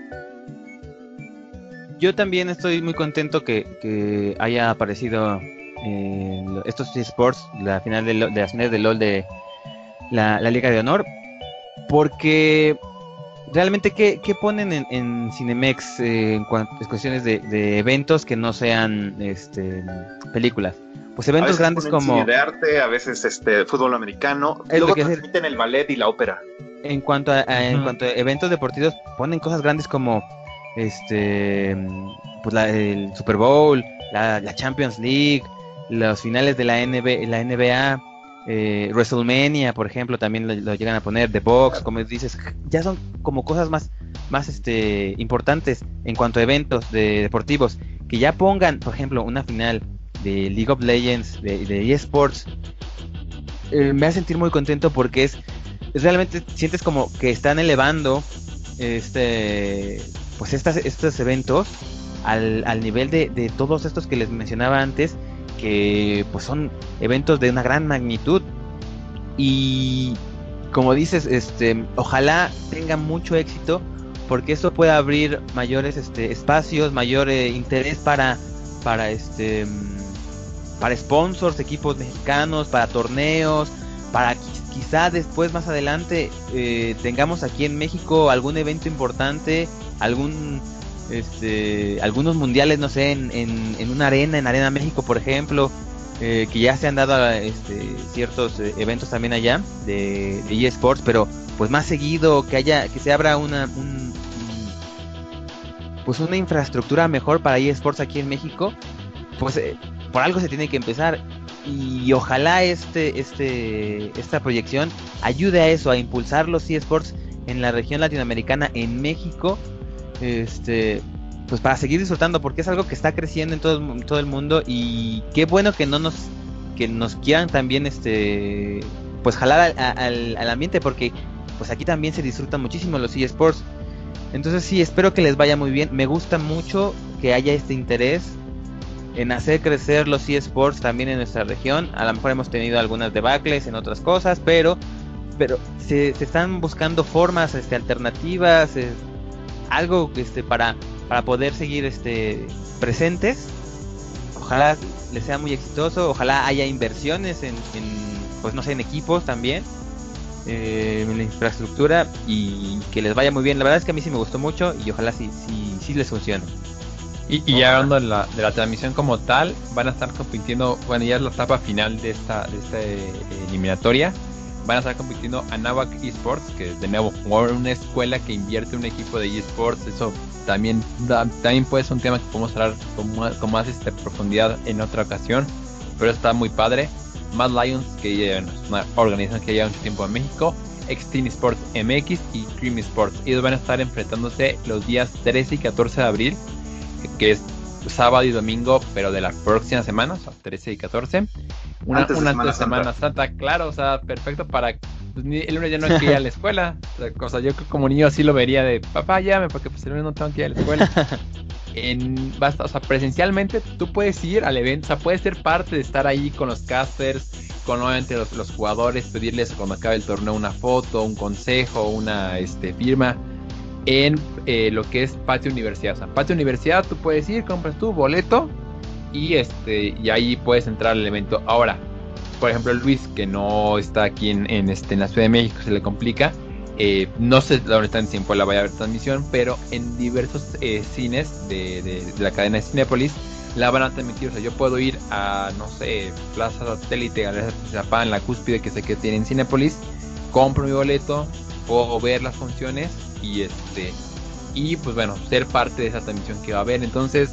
Yo también estoy muy contento que, que haya aparecido eh, estos esports, la final de, de las finales de LOL de la, la Liga de Honor, porque realmente ¿qué, qué ponen en, en Cinemex eh, en cuanto a cuestiones de, de eventos que no sean este, películas? Pues eventos grandes como cine de arte, a veces este fútbol americano, es luego lo que transmiten el ballet y la ópera. En cuanto a, a en uh-huh. cuanto a eventos deportivos, ponen cosas grandes como este pues la, el Super Bowl, la, la Champions League, los finales de la N B A, la N B A, eh, WrestleMania, por ejemplo, también lo, lo llegan a poner, The Box, como dices, ya son como cosas más, más este, importantes en cuanto a eventos de, deportivos, que ya pongan, por ejemplo, una final de League of Legends, de, de eSports, eh, me hace sentir muy contento porque es, es realmente sientes como que están elevando este, pues estas, estos eventos al, al nivel de, de todos estos que les mencionaba antes, que pues son eventos de una gran magnitud. Y como dices, este, ojalá tenga mucho éxito, porque esto puede abrir mayores este, espacios, mayor eh, interés para, para este, para sponsors, equipos mexicanos, para torneos, para quizá después más adelante eh, tengamos aquí en México algún evento importante, algún este algunos mundiales, no sé, en, en, en una arena, en Arena México, por ejemplo, eh, que ya se han dado este, ciertos eh, eventos también allá de, de eSports, pero pues más seguido, que haya, que se abra una un, un, pues una infraestructura mejor para eSports aquí en México, pues eh, por algo se tiene que empezar. Y ojalá este, este, esta proyección ayude a eso, a impulsar los eSports en la región latinoamericana, en México, este, pues para seguir disfrutando, porque es algo que está creciendo en todo, en todo el mundo. Y qué bueno que no nos, que nos quieran también, este, pues jalar al, al, al ambiente, porque pues aquí también se disfrutan muchísimo los eSports. Entonces sí, espero que les vaya muy bien. Me gusta mucho que haya este interés en hacer crecer los eSports también en nuestra región. A lo mejor hemos tenido algunas debacles en otras cosas, pero pero se, se están buscando formas este, alternativas, eh, algo este, para, para poder seguir este, presentes. Ojalá les sea muy exitoso, ojalá haya inversiones en, en pues no sé, en equipos también, eh, en la infraestructura, y que les vaya muy bien. La verdad es que a mí sí me gustó mucho y ojalá sí, sí, sí les funcione. Y, y ya hablando de la, de la transmisión como tal, van a estar compitiendo, bueno, ya es la etapa final de esta, de esta eh, eliminatoria, van a estar compitiendo Anáhuac Esports, que de nuevo, una escuela que invierte en un equipo de eSports. Eso también, da, también puede ser un tema que podemos hablar con más, con más este, profundidad en otra ocasión, pero está muy padre. Mad Lions, que es una organización que lleva mucho tiempo en México, X-Team Sports M X y Cream Sports. Ellos van a estar enfrentándose los días trece y catorce de abril, que es sábado y domingo, pero de la próxima semana, o sea, trece y catorce. Una antes de una Semana, Semana Santa. Santa, claro, o sea, perfecto para... Pues, el lunes ya no hay que ir a la escuela. O sea, yo como niño así lo vería de, papá, llame, porque pues el lunes no tengo que ir a la escuela. En, basta, o sea, presencialmente tú puedes ir al evento, o sea, puedes ser parte de estar ahí con los casters, con obviamente los, los jugadores, pedirles cuando acabe el torneo una foto, un consejo, una este, firma, en eh, lo que es Patio Universidad. O sea, Patio Universidad, tú puedes ir, compras tu boleto y este y ahí puedes entrar al evento. Ahora, por ejemplo, Luis, que no está aquí en, en, este, en la Ciudad de México, se le complica. Eh, no sé dónde está en tiempo la vaya a ver transmisión, pero en diversos eh, cines de, de, de la cadena de Cinépolis la van a transmitir. O sea, yo puedo ir a, no sé, Plaza Satélite, a en la cúspide que sé que tienen Cinépolis, compro mi boleto, puedo ver las funciones y este y pues bueno, ser parte de esa transmisión que va a haber. Entonces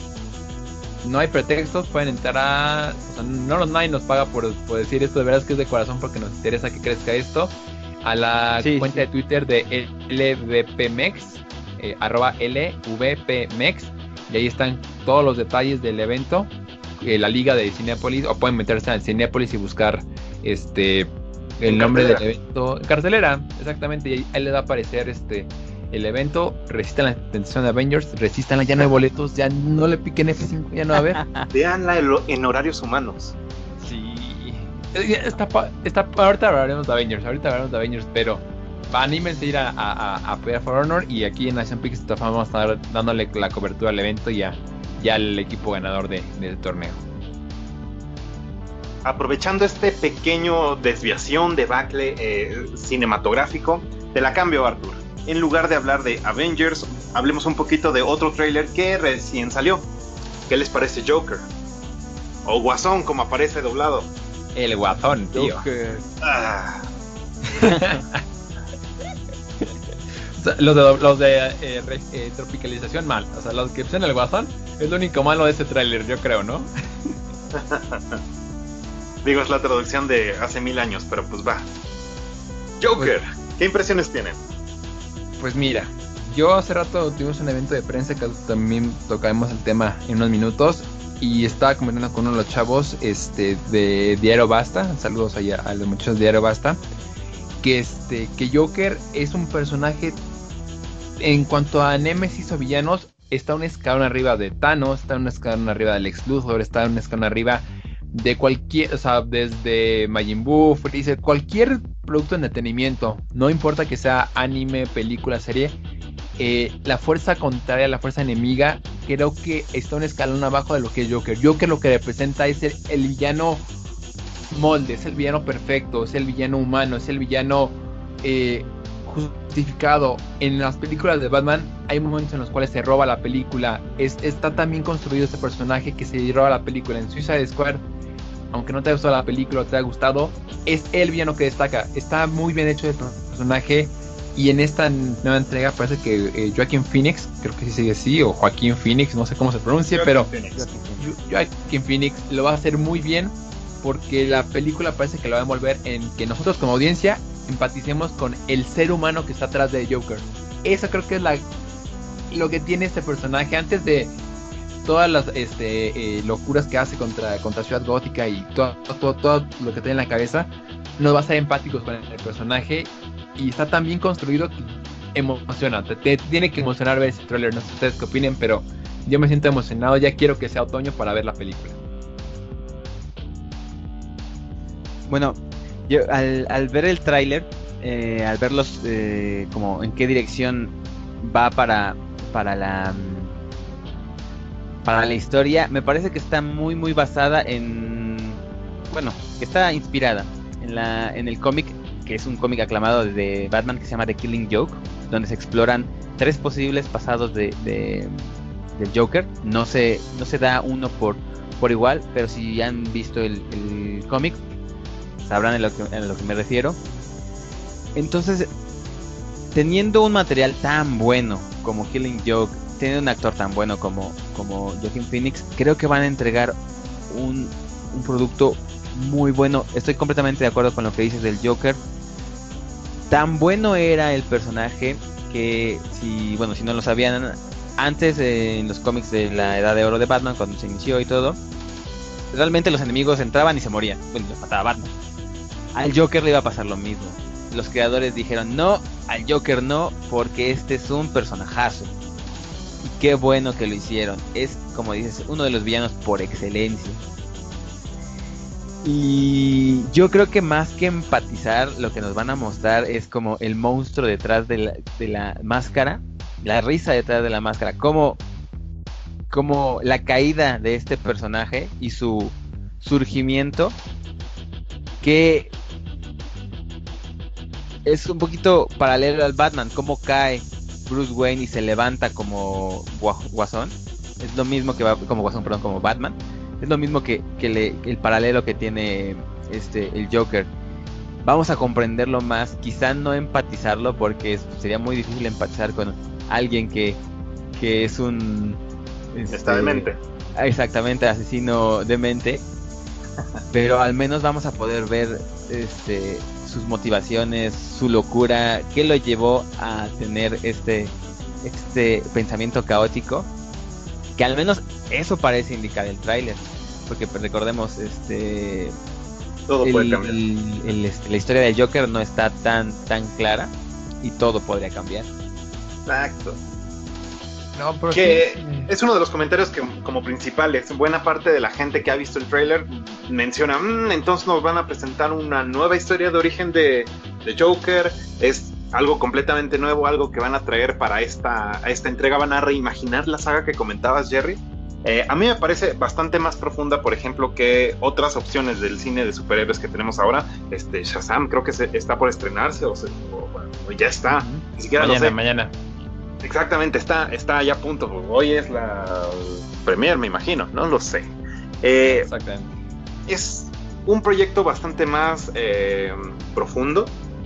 no hay pretextos, pueden entrar a, o sea, no los nadie nos paga por, por decir esto, de verdad es que es de corazón porque nos interesa que crezca esto, a la sí, cuenta sí. de Twitter de L V P Mex, eh, arroba L V P Mex, y ahí están todos los detalles del evento, eh, la liga de Cinépolis, o pueden meterse en Cinépolis y buscar este el nombre del evento, cartelera, exactamente, y ahí les va a aparecer este el evento. Resistan la tentación de Avengers, resistan, ya no hay boletos, ya no le piquen F cinco, ya no va a haber. Veanla en horarios humanos. Sí, está, está, ahorita hablaremos de Avengers, ahorita hablaremos de Avengers, pero anímense a ir a, a, a apoyar For Honor, y aquí en Nation Pix vamos a estar dándole la cobertura al evento y a, ya al equipo ganador de, del torneo. Aprovechando este pequeño desviación, debacle eh, cinematográfico, te la cambio, Arthur. En lugar de hablar de Avengers, hablemos un poquito de otro tráiler que recién salió. ¿Qué les parece Joker? O Guasón, como aparece doblado. El Guasón, tío. Ah. O sea, los de, los de eh, re, eh, tropicalización mal. O sea, los que usan el Guasón es lo único malo de ese tráiler, yo creo, ¿no? Digo, es la traducción de hace mil años, pero pues va. Joker, pues, ¿qué impresiones tienen? Pues mira, yo hace rato tuvimos un evento de prensa que también tocaremos el tema en unos minutos. Y estaba comentando con uno de los chavos este, de Diario Basta. Saludos allá a los muchachos de Diario Basta. Que, este, que Joker es un personaje, en cuanto a Némesis o villanos, está un escalón arriba de Thanos, está un escalón arriba del Lex Luthor, está un escalón arriba de cualquier, o sea, desde Majin Buu, Freezer, cualquier producto de entretenimiento, no importa que sea anime, película, serie, eh, la fuerza contraria, la fuerza enemiga, creo que está un escalón abajo de lo que es Joker. Joker lo que representa es el, el villano molde, es el villano perfecto, es el villano humano, es el villano eh, justificado. En las películas de Batman hay momentos en los cuales se roba la película, es, está tan bien construido este personaje que se roba la película. En Suicide Squad, aunque no te haya gustado la película o te haya gustado, es el villano que destaca, está muy bien hecho el personaje. Y en esta nueva entrega parece que eh, Joaquin Phoenix, creo que sí sigue así, o Joaquin Phoenix, no sé cómo se pronuncia, Joaquin pero Phoenix. Joaquin Phoenix lo va a hacer muy bien, porque la película parece que lo va a envolver en que nosotros como audiencia empaticemos con el ser humano que está atrás de Joker. Eso creo que es la, lo que tiene este personaje, antes de todas las este, eh, locuras que hace contra, contra Ciudad Gótica y todo, todo, todo lo que tiene en la cabeza, nos va a ser empáticos con el, el personaje. Y está tan bien construido que emociona, te, te tiene que emocionar ver ese trailer. No sé ustedes qué opinen, pero yo me siento emocionado, ya quiero que sea otoño para ver la película. Bueno, yo al, al ver el tráiler, eh, al verlos eh, como en qué dirección va para, para la para la historia, me parece que está muy muy basada en, bueno, que está inspirada en la en el cómic, que es un cómic aclamado de Batman que se llama The Killing Joke, donde se exploran tres posibles pasados de, de del Joker. No se no se da uno por por igual, pero si han visto el, el cómic sabrán a lo que, a lo que me refiero. Entonces, teniendo un material tan bueno como Killing Joke, teniendo un actor tan bueno como, como Joaquin Phoenix, creo que van a entregar un, un producto muy bueno. Estoy completamente de acuerdo con lo que dices del Joker. Tan bueno era el personaje que, si bueno, si no lo sabían, antes eh, en los cómics de la Edad de Oro de Batman, cuando se inició y todo, realmente los enemigos entraban y se morían. Bueno, los mataba Batman. Al Joker le iba a pasar lo mismo. Los creadores dijeron, no, al Joker no, porque este es un personajazo. Y qué bueno que lo hicieron. Es, como dices, uno de los villanos por excelencia. Y yo creo que más que empatizar, lo que nos van a mostrar es como el monstruo detrás de la, de la máscara, la risa detrás de la máscara, como, como la caída de este personaje y su surgimiento, que es un poquito paralelo al Batman, cómo cae Bruce Wayne y se levanta como Guasón. Es lo mismo que va, como Guasón, perdón, como Batman. Es lo mismo que, que, le, que el paralelo que tiene este el Joker. Vamos a comprenderlo más, quizá no empatizarlo, porque es, sería muy difícil empatizar con alguien que, que es un este, está demente. Exactamente, asesino demente. Pero al menos vamos a poder ver este sus motivaciones, su locura, qué lo llevó a tener este este pensamiento caótico, que al menos eso parece indicar el tráiler, porque pues, recordemos este todo el, puede cambiar. El, el, este, la historia del Joker no está tan tan clara y todo podría cambiar. Exacto. No, pero que sí. Es uno de los comentarios que como principales, buena parte de la gente que ha visto el tráiler menciona, mmm, entonces nos van a presentar una nueva historia de origen de, de Joker, es algo completamente nuevo, algo que van a traer para esta, a esta entrega, van a reimaginar la saga que comentabas, Jerry. Eh, a mí me parece bastante más profunda, por ejemplo, que otras opciones del cine de superhéroes que tenemos ahora. Este Shazam creo que se, está por estrenarse o, se, o, bueno, o ya está, uh-huh. Ni siquiera mañana, lo sé. mañana. Exactamente, está, está ya a punto. Hoy es la premier, me imagino, no lo sé. Eh, Exactamente. Es un proyecto bastante más eh, profundo.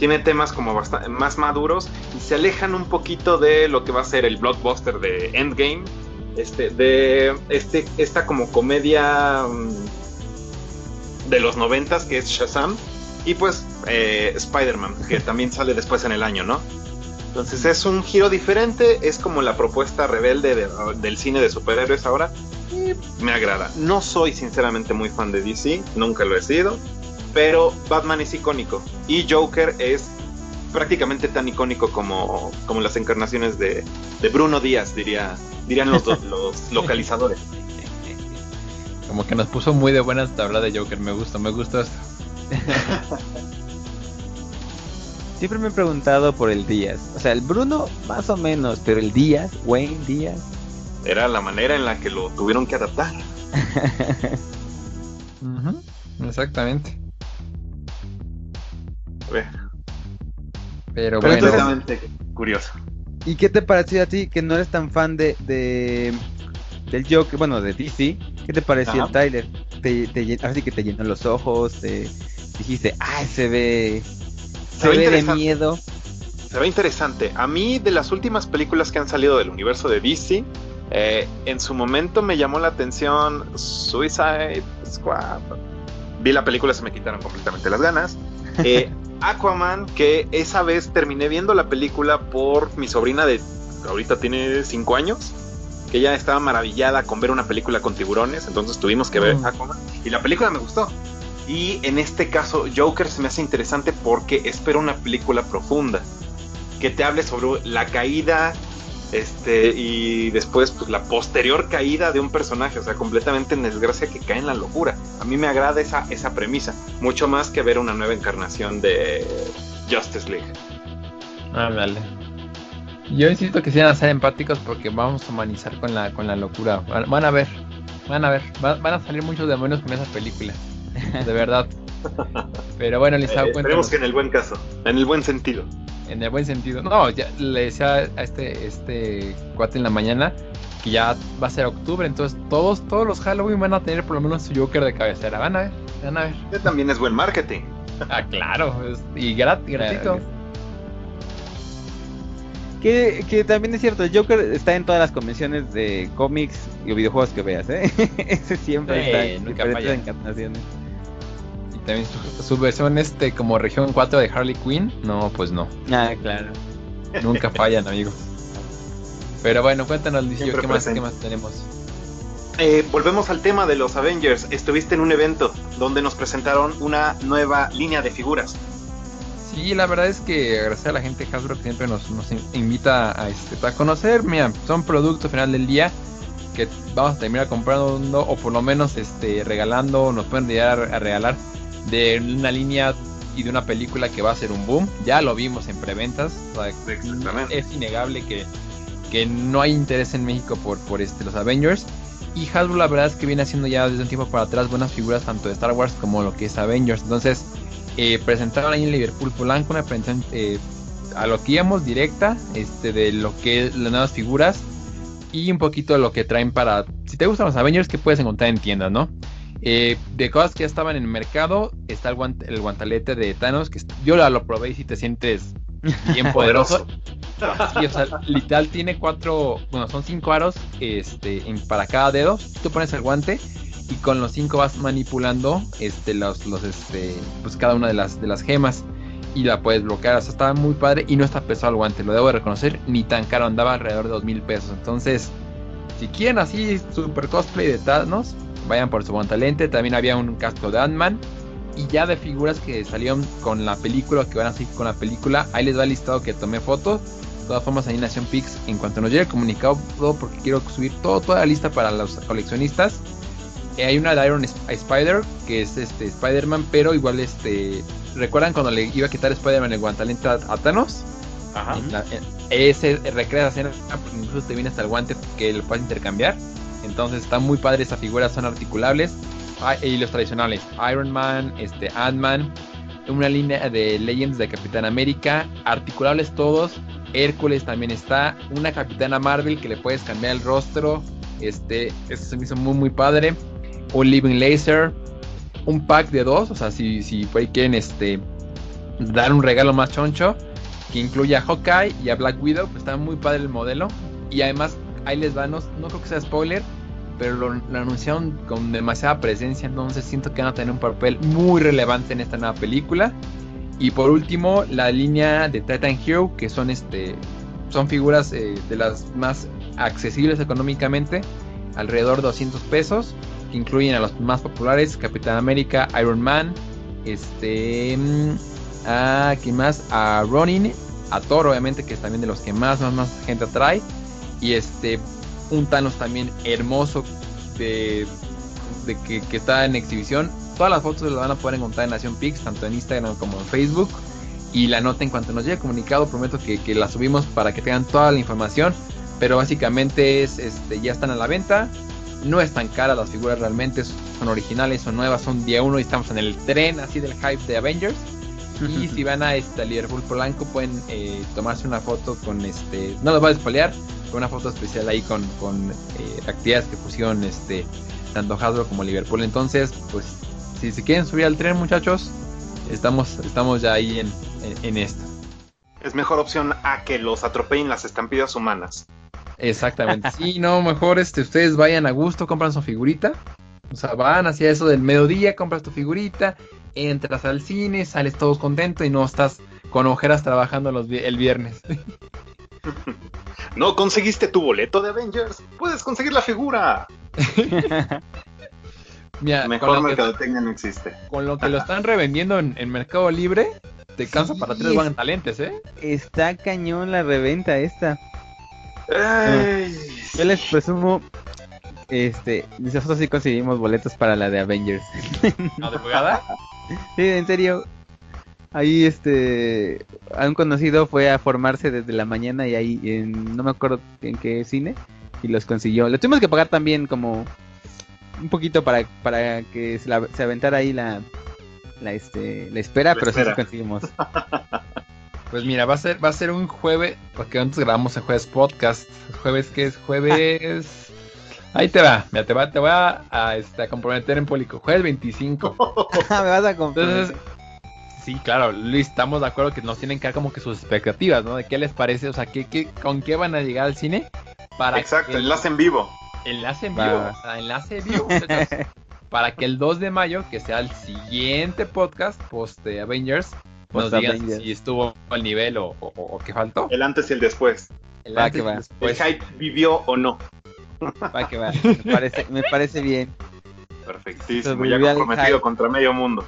tiene temas como bastante, más maduros y se alejan un poquito de lo que va a ser el blockbuster de Endgame, este, de este, esta como comedia um, de los noventas que es Shazam, y pues eh, Spider-Man, que también sale después en el año, ¿no? Entonces es un giro diferente, es como la propuesta rebelde de, del cine de superhéroes ahora, y me agrada. No soy sinceramente muy fan de D C, nunca lo he sido, pero Batman es icónico, y Joker es prácticamente tan icónico como, como las encarnaciones de, de Bruno Díaz, diría, dirían los, los localizadores. Como que nos puso muy de buenas hasta hablar de Joker, me gusta, me gusta esto. Siempre me he preguntado por el Díaz. O sea, el Bruno más o menos, pero el Díaz, Wayne Díaz. Era la manera en la que lo tuvieron que adaptar. Uh-huh. Exactamente. Bueno. Pero, pero bueno. Exactamente curioso. ¿Y qué te pareció a ti que no eres tan fan de, de del Joker, bueno, de D C? ¿Qué te pareció el Tyler? Te, te, así que te llenó los ojos, te dijiste, ay, se ve... Se, se ve de miedo. Se ve interesante. A mí, de las últimas películas que han salido del universo de D C, eh, en su momento me llamó la atención Suicide Squad. Vi la película, se me quitaron completamente las ganas. Eh, Aquaman, que esa vez terminé viendo la película por mi sobrina de... ahorita tiene cinco años, que ella estaba maravillada con ver una película con tiburones, entonces tuvimos que ver mm. Aquaman, y la película me gustó. Y en este caso Joker se me hace interesante porque espero una película profunda que te hable sobre la caída este y después pues la posterior caída de un personaje, o sea, completamente en desgracia, que cae en la locura. A mí me agrada esa, esa premisa, mucho más que ver una nueva encarnación de Justice League. Ah, vale. Yo insisto que sean a ser empáticos porque vamos a humanizar con la, con la locura. Van, van a ver, van a ver, van, van a salir muchos demonios con esa película. De verdad. Pero bueno, Lisa, eh, esperemos que en el buen caso, en el buen sentido. En el buen sentido. No, ya le decía a este, este cuate en la mañana que ya va a ser octubre, entonces todos, todos los Halloween van a tener por lo menos su Joker de cabecera. Van a ver, van a ver. Este también es buen marketing. Ah, claro, es, y grat, gratito. Que, que también es cierto, el Joker está en todas las convenciones de cómics y videojuegos que veas, ¿eh? Ese siempre sí, está en diferentes encarnaciones. Y también su, su versión este como región cuatro de Harley Quinn, no, pues no. Ah, claro. Nunca fallan, amigos. Pero bueno, cuéntanos, Lucio, ¿qué más, ¿qué más tenemos? Eh, volvemos al tema de los Avengers. Estuviste en un evento donde nos presentaron una nueva línea de figuras. Sí, la verdad es que agradecer a la gente de Hasbro que siempre nos, nos invita a, este, a conocer. Mira, son productos al final del día que vamos a terminar comprando o por lo menos este, regalando, nos pueden llegar a regalar de una línea y de una película que va a ser un boom. Ya lo vimos en preventas, o sea, exactamente. Es innegable que, que no hay interés en México por, por este, los Avengers. Y Hasbro la verdad es que viene haciendo ya desde un tiempo para atrás buenas figuras tanto de Star Wars como lo que es Avengers. Entonces eh, presentaron ahí en Liverpool Polanco una presentación eh, a lo que íbamos directa este, de lo que es las nuevas figuras y un poquito de lo que traen para, si te gustan los Avengers, que puedes encontrar en tiendas, ¿no? Eh, de cosas que ya estaban en el mercado, está el, guant- el guantelete de Thanos, que yo la, lo probé y si te sientes bien poderoso. Sí, o sea, literal tiene cuatro, bueno, son cinco aros este, en, para cada dedo. Tú pones el guante y con los cinco vas manipulando este, los, los, este, pues cada una de las, de las gemas y la puedes bloquear. O sea, estaba muy padre y no está pesado el guante, lo debo de reconocer, ni tan caro, andaba alrededor de dos mil pesos. Entonces, si quieren así super cosplay de Thanos, vayan por su guantelete. También había un casco de Ant-Man. Y ya de figuras que salieron con la película, que van a seguir con la película, ahí les va el listado que tomé fotos. De todas formas, ahí en Nación Pix, en cuanto nos llegue el comunicado, todo porque quiero subir todo, toda la lista para los coleccionistas. Eh, hay una de Iron Sp- Spider, que es este Spider-Man, pero igual este... ¿Recuerdan cuando le iba a quitar Spider-Man el guantelete a, a Thanos? Ajá. La, ese recrea esa escena, incluso te viene hasta el guante que lo puedes intercambiar. Entonces está muy padre esa figura, son articulables. Ah, y los tradicionales, Iron Man, este, Ant-Man, una línea de Legends de Capitán América, articulables todos. Hércules también está, una Capitana Marvel que le puedes cambiar el rostro, este, eso se me hizo muy muy padre. Un Living Laser, un pack de dos, o sea, si, si por ahí quieren este, dar un regalo más choncho que incluya a Hawkeye y a Black Widow. Pues está muy padre el modelo. Y además, ahí les va, no, no creo que sea spoiler, pero lo, lo anunciaron con demasiada presencia, entonces siento que van a tener un papel muy relevante en esta nueva película. Y por último, la línea de Titan Hero, que son este son figuras eh, de las más accesibles económicamente, alrededor de doscientos pesos, que incluyen a los más populares: Capitán América, Iron Man, este a ¿quién más? A Ronin, a Thor, obviamente, que es también de los que más más, más gente atrae, y este un Thanos también hermoso de, de que, que está en exhibición. Todas las fotos las van a poder encontrar en Nación Pix, tanto en Instagram como en Facebook. Y la nota, en cuanto nos llegue comunicado, prometo que, que la subimos para que tengan toda la información. Pero básicamente es, este, ya están a la venta. No están caras las figuras realmente, son originales, son nuevas, son día uno y estamos en el tren así del hype de Avengers. Y si van a este, Liverpool Polanco, pueden eh, tomarse una foto con este, no los voy a despolear, con una foto especial ahí con, con eh, actividades que pusieron este, tanto Hasbro como Liverpool. Entonces, pues, si se quieren subir al tren, muchachos, estamos, estamos ya ahí en, en, en esto. Es mejor opción a que los atropellen las estampidas humanas. Exactamente. Sí, no, mejor este, ustedes vayan a gusto, compran su figurita. O sea, van hacia eso del mediodía, compras tu figurita, entras al cine, sales todo contento y no estás con ojeras trabajando los, el viernes. ¿No conseguiste tu boleto de Avengers? ¡Puedes conseguir la figura! Mira, mejor mercadotecnia no existe. Con lo que lo están revendiendo en, en Mercado Libre, te cansa sí, para tres guantalentes, ¿eh? Está cañón la reventa esta. Ay, no, yo les presumo, este, nosotros sí conseguimos boletos para la de Avengers. ¿La de jugada? Sí, en serio. Ahí, este, a un conocido fue a formarse desde la mañana y ahí, en, no me acuerdo en qué cine, y los consiguió. Le tuvimos que pagar también como un poquito para, para que se, la, se aventara ahí la, la, este, la espera, la pero espera. Sí, sí conseguimos. Pues mira, va a ser, va a ser un jueves, porque antes grabamos el jueves podcast. ¿Jueves qué es? Jueves... Ahí te va, mira, te va, te voy a, a, este, a comprometer en público. Jueves veinticinco. Me vas a comprometer. Entonces, sí, claro, Luis, estamos de acuerdo que nos tienen que dar como que sus expectativas, ¿no? De qué les parece, o sea, ¿qué, qué, con qué van a llegar al cine. Para Exacto, que... enlace en vivo. Enlace en vivo, o sea, enlace en vivo. Entonces, para que el dos de mayo, que sea el siguiente podcast post de Avengers, nos post digan Avengers. Si estuvo al nivel o, o, o qué faltó. El antes y el después. El va antes que va. Y después. El hype vivió o no. Va que va, me parece, me parece bien. Perfectísimo, ya comprometido contra medio mundo.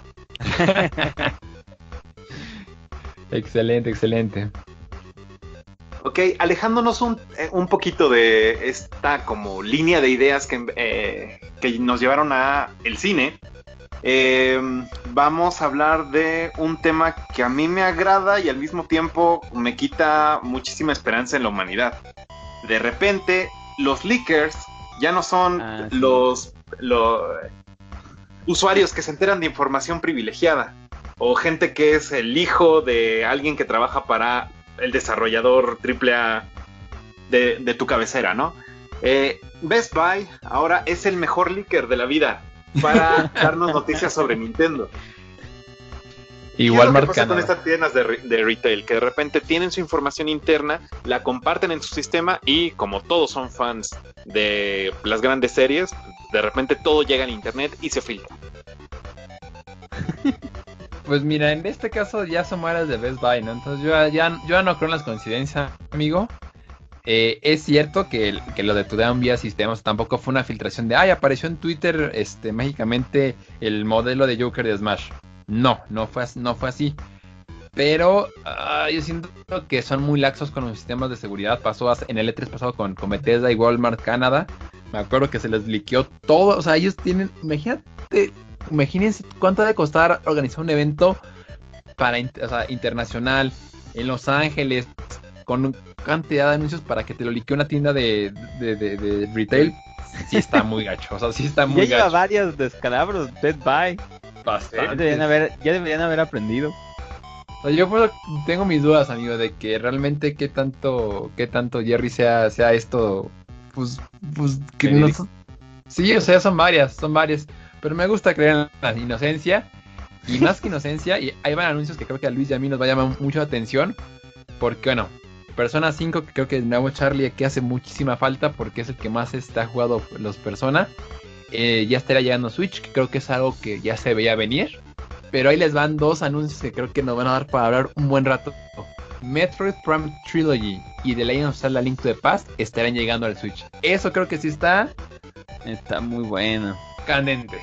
Excelente, excelente. Ok, alejándonos un, eh, un poquito de esta como línea de ideas que, eh, que nos llevaron a el cine, eh, vamos a hablar de un tema que a mí me agrada y al mismo tiempo me quita muchísima esperanza en la humanidad. De repente, los leakers ya no son ah, sí. los, los usuarios que se enteran de información privilegiada o gente que es el hijo de alguien que trabaja para el desarrollador triple A de, de tu cabecera, ¿no? Eh, Best Buy ahora es el mejor leaker de la vida para darnos noticias sobre Nintendo. Igual ¿Qué es lo que pasa marcando con estas tiendas de, re- de retail? Que de repente tienen su información interna, la comparten en su sistema y como todos son fans de las grandes series, de repente todo llega en internet y se filtra. Pues mira, en este caso ya son áreas de Best Buy, ¿no? Entonces yo ya, yo ya no creo en las coincidencias, amigo. Eh, es cierto que, el, que lo de Today vía sistemas tampoco fue una filtración de, ay, apareció en Twitter este, mágicamente el modelo de Joker de Smash. No, no fue, no fue así. Pero uh, yo siento que son muy laxos con los sistemas de seguridad. Pasó en el E tres pasado con, con Bethesda y Walmart Canadá. Me acuerdo que se les liqueó todo. O sea, ellos tienen, imagínate, imagínense cuánto debe costar organizar un evento para, o sea, internacional en Los Ángeles con cantidad de anuncios para que te lo liquee una tienda de, de, de, de retail. Sí está muy gacho, o sea, sí está muy ya gacho. Ya lleva varios descalabros, Best Buy. Bastante. Ya deberían haber, ya deberían haber aprendido. O sea, yo pues, tengo mis dudas, amigo, de que realmente qué tanto, qué tanto Jerry sea, sea esto, pues, pues que no son... Sí, o sea, son varias, son varias. Pero me gusta creer en la inocencia. Y más que inocencia, y ahí van anuncios que creo que a Luis y a mí nos va a llamar mucho la atención, porque bueno, Persona cinco, que creo que de nuevo Charlie aquí hace muchísima falta, porque es el que más está jugado los Persona, eh, ya estaría llegando a Switch, que creo que es algo que ya se veía venir, pero ahí les van dos anuncios que creo que nos van a dar para hablar un buen rato. Metroid Prime Trilogy y The Legend of Zelda Link to the Past estarán llegando al Switch. Eso creo que sí está... Está muy bueno. Candente.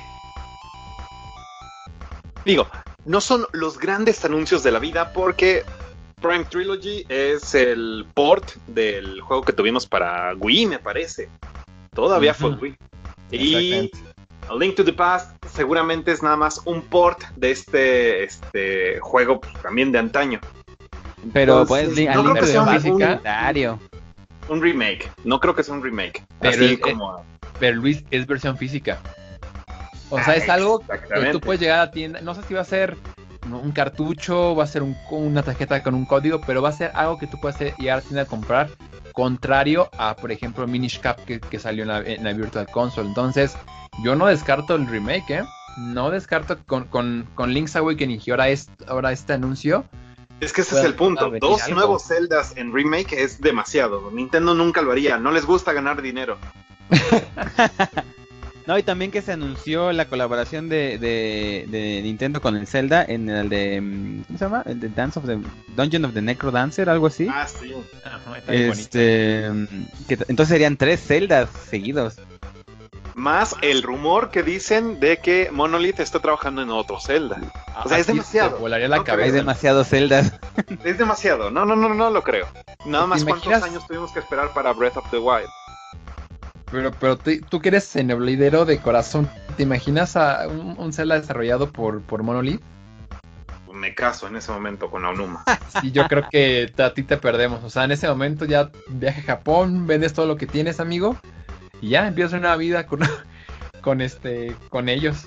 Digo, no son los grandes anuncios de la vida porque Prime Trilogy es el port del juego que tuvimos para Wii, me parece. Todavía uh-huh. fue Wii. Y A Link to the Past seguramente es nada más un port de este, este juego pues, también de antaño. Pero Entonces, pues no creo que sea un, un, un remake. No creo que sea un remake. Pero, Así es, como... pero Luis, es versión física. O sea, es algo que tú puedes llegar a la tienda. No sé si va a ser un cartucho, va a ser un, una tarjeta con un código, pero va a ser algo que tú puedes llegar a la tienda a comprar. Contrario a, por ejemplo, Minish Cap que, que salió en la, en la Virtual Console. Entonces, yo no descarto el remake, ¿eh? No descarto con, con, con Link's Awakening y ahora, es, ahora este anuncio. Es que ese es el punto. Dos algo. nuevos Zeldas en remake es demasiado. Nintendo nunca lo haría. No les gusta ganar dinero. No, y también que se anunció la colaboración de, de, de Nintendo con el Zelda en el de... ¿Cómo se llama? El de Dance of the... Dungeon of the Necro Dancer, algo así. Ah, sí. Ajá, está este... Que, entonces serían tres Zeldas seguidos. Más el rumor que dicen de que Monolith está trabajando en otro Zelda. O sea, es demasiado. Volaría la no cabeza. Hay demasiados Zeldas. Es demasiado. No, no, no, no lo creo. Nada más cuántos imaginas... años tuvimos que esperar para Breath of the Wild. Pero, pero tú, tú que eres cenebleidero de corazón, ¿te imaginas a un, un Zelda desarrollado por, por Monolith? Me caso en ese momento con Aonuma. Sí, yo creo que a ti te perdemos. O sea, en ese momento ya viaja a Japón, vendes todo lo que tienes, amigo, y ya empiezas una vida con, con este, con ellos.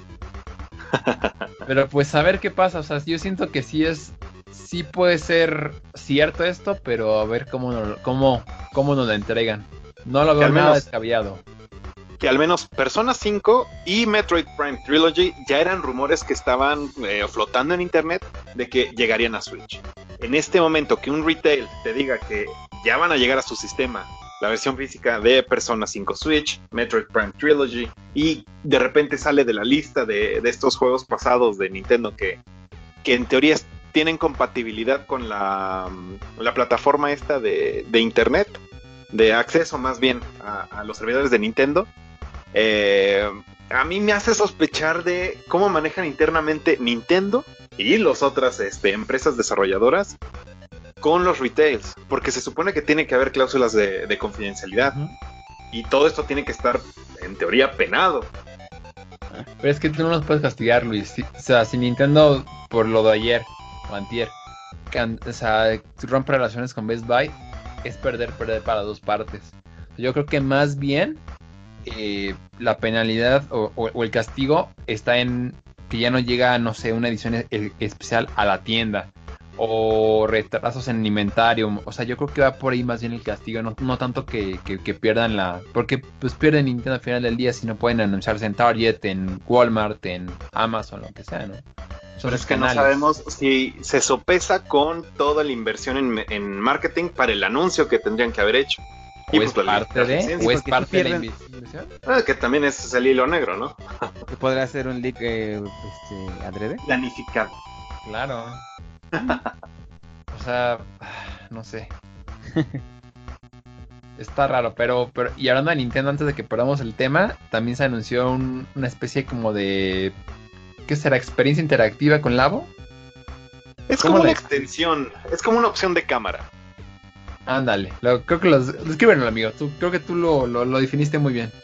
Pero pues a ver qué pasa. O sea, yo siento que sí es, sí puede ser cierto esto, pero a ver cómo, cómo, cómo nos lo entregan. No lo veo nada descabellado. Que al menos Persona cinco y Metroid Prime Trilogy ya eran rumores que estaban eh, flotando en internet de que llegarían a Switch. En este momento que un retail te diga que ya van a llegar a su sistema la versión física de Persona cinco Switch, Metroid Prime Trilogy, y de repente sale de la lista de, de estos juegos pasados de Nintendo que, que en teoría tienen compatibilidad con la, la plataforma esta de, de internet, de acceso más bien a, a los servidores de Nintendo, eh, a mí me hace sospechar de cómo manejan internamente Nintendo y las otras este, empresas desarrolladoras con los retails, porque se supone que tiene que haber cláusulas de, de confidencialidad, uh-huh. y todo esto tiene que estar en teoría penado. Pero es que tú no nos puedes castigar, Luis. Si, o sea, si Nintendo por lo de ayer o antier, can, o sea, rompe relaciones con Best Buy, es perder, perder para dos partes. Yo creo que más bien eh, la penalidad o, o, o el castigo está en que ya no llega, no sé, una edición e- especial a la tienda o retrasos en inventario. O sea, yo creo que va por ahí más bien el castigo, no, no tanto que, que, que pierdan la... Porque pues pierden Nintendo al final del día si no pueden anunciarse en Target, en Walmart, en Amazon, lo que sea, ¿no? Pero es que canales. No sabemos si se sopesa con toda la inversión en, en marketing para el anuncio que tendrían que haber hecho. O es pues, parte de, o es parte de la inversión. Ah, que también es el hilo negro, ¿no? Que podrá ser un leak eh, este, adrede. Planificado. Claro. O sea, no sé. Está raro, pero, pero... Y hablando de Nintendo, antes de que perdamos el tema, también se anunció un, una especie como de... ¿Qué será? ¿Experiencia interactiva con Labo? Es como una extensión, es como una opción de cámara. Ándale, lo, creo que los... Descríbenlo, amigo, tú, creo que tú lo, lo, lo definiste muy bien.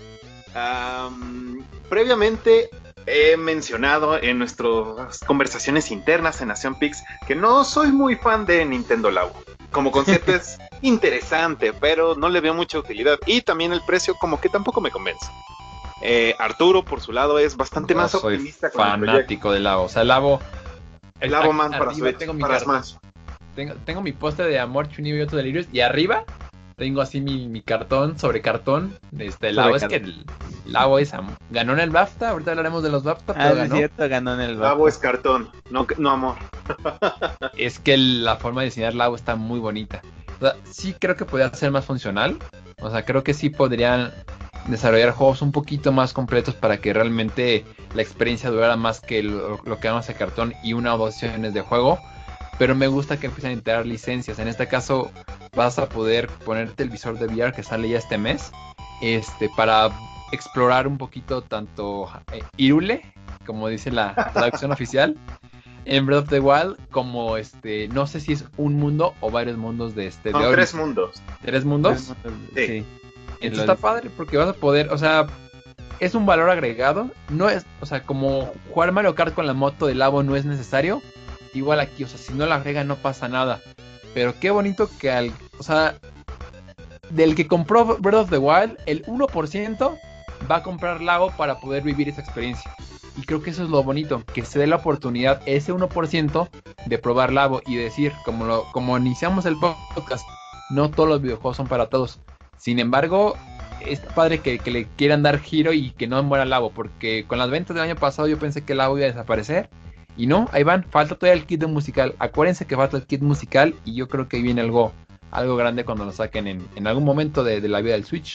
Um, previamente he mencionado en nuestras conversaciones internas en Nación Pix que no soy muy fan de Nintendo Labo. Como concepto es interesante, pero no le veo mucha utilidad. Y también el precio como que tampoco me convence. Eh, Arturo, por su lado, es bastante no, más soy optimista con el fanático de Labo. O sea, Labo... El Labo Man para Switch, tengo mi para Smash. Tengo, tengo mi poste de Amor, Chunibyo y otros delirios. Y arriba tengo así mi, mi cartón sobre cartón. Este, el Sobre Labo es que cartón. el Labo es am- ganó en el BAFTA. Ahorita hablaremos de los BAFTA, pero Ah, sí, es ganó. cierto, ganó en el Labo BAFTA. es cartón, no, no amor. Es que el- la forma de diseñar Labo está muy bonita. O sea, sí creo que podría ser más funcional. O sea, creo que sí podrían desarrollar juegos un poquito más completos para que realmente la experiencia durara más que lo, lo que vamos a cartón y una o dos sesiones de juego. Pero me gusta que empiecen a integrar licencias. En este caso vas a poder ponerte el visor de V R que sale ya este mes, este, para explorar un poquito tanto eh, Hyrule, como dice la traducción oficial, en Breath of the Wild, como este, no sé si es un mundo o varios mundos de este, Son de tres Odyssey. mundos. ¿Tres mundos? Sí. Sí. Entonces está padre porque vas a poder, o sea, es un valor agregado. No es, o sea, como jugar Mario Kart con la moto de Labo no es necesario. Igual aquí, o sea, si no la agrega no pasa nada. Pero qué bonito que al, o sea, del que compró Breath of the Wild, el uno por ciento va a comprar Labo para poder vivir esa experiencia. Y creo que eso es lo bonito, que se dé la oportunidad, ese uno por ciento, de probar Labo y decir, como, lo, como iniciamos el podcast, no todos los videojuegos son para todos. Sin embargo, es padre que, que le quieran dar giro y que no muera Labo, porque con las ventas del año pasado yo pensé que Labo iba a desaparecer. Y no, ahí van, falta todavía el kit de musical. Acuérdense que falta el kit musical y yo creo que ahí viene algo, algo grande cuando lo saquen en, en algún momento de, de la vida del Switch.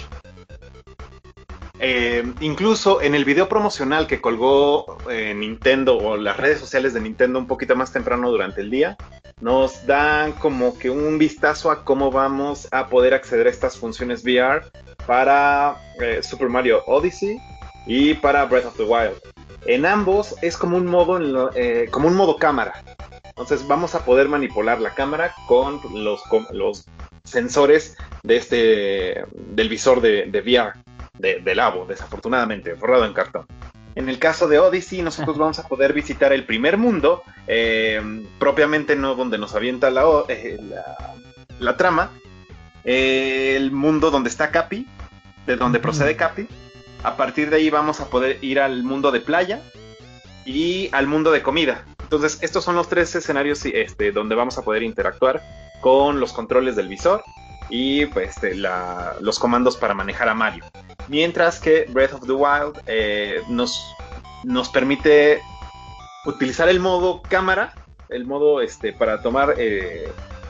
Eh, incluso en el video promocional que colgó eh, Nintendo o las redes sociales de Nintendo un poquito más temprano durante el día, nos dan como que un vistazo a cómo vamos a poder acceder a estas funciones V R para eh, Super Mario Odyssey y para Breath of the Wild. En ambos es como un modo, en lo, eh, como un modo cámara. Entonces vamos a poder manipular la cámara con los, con los sensores de este, del visor de, de V R. De, de Labo, desafortunadamente, forrado en cartón. En el caso de Odyssey, nosotros vamos a poder visitar el primer mundo, eh, propiamente no donde nos avienta la, eh, la, la trama, eh, el mundo donde está Cappy, de donde procede Cappy. A partir de ahí vamos a poder ir al mundo de playa y al mundo de comida. Entonces, estos son los tres escenarios este, donde vamos a poder interactuar con los controles del visor y pues, este, la, los comandos para manejar a Mario. Mientras que Breath of the Wild eh, nos, nos permite utilizar el modo cámara, el modo este, para tomar eh,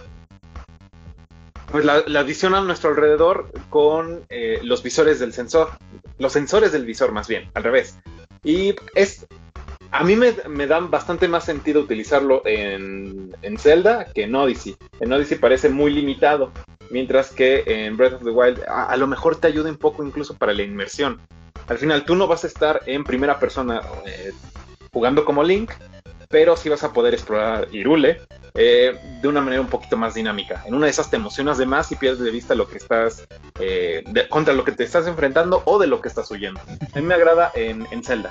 pues la, la visión a nuestro alrededor con eh, los visores del sensor, los sensores del visor más bien, al revés. Y es, a mí me, me dan bastante más sentido utilizarlo en, en Zelda que en Odyssey. En Odyssey parece muy limitado. Mientras que en Breath of the Wild a, a lo mejor te ayuda un poco incluso para la inmersión. Al final tú no vas a estar en primera persona eh, jugando como Link, pero sí vas a poder explorar Hyrule eh, de una manera un poquito más dinámica. En una de esas te emocionas de más y pierdes de vista lo que estás eh, de, contra lo que te estás enfrentando o de lo que estás huyendo. A mí me agrada en, en Zelda.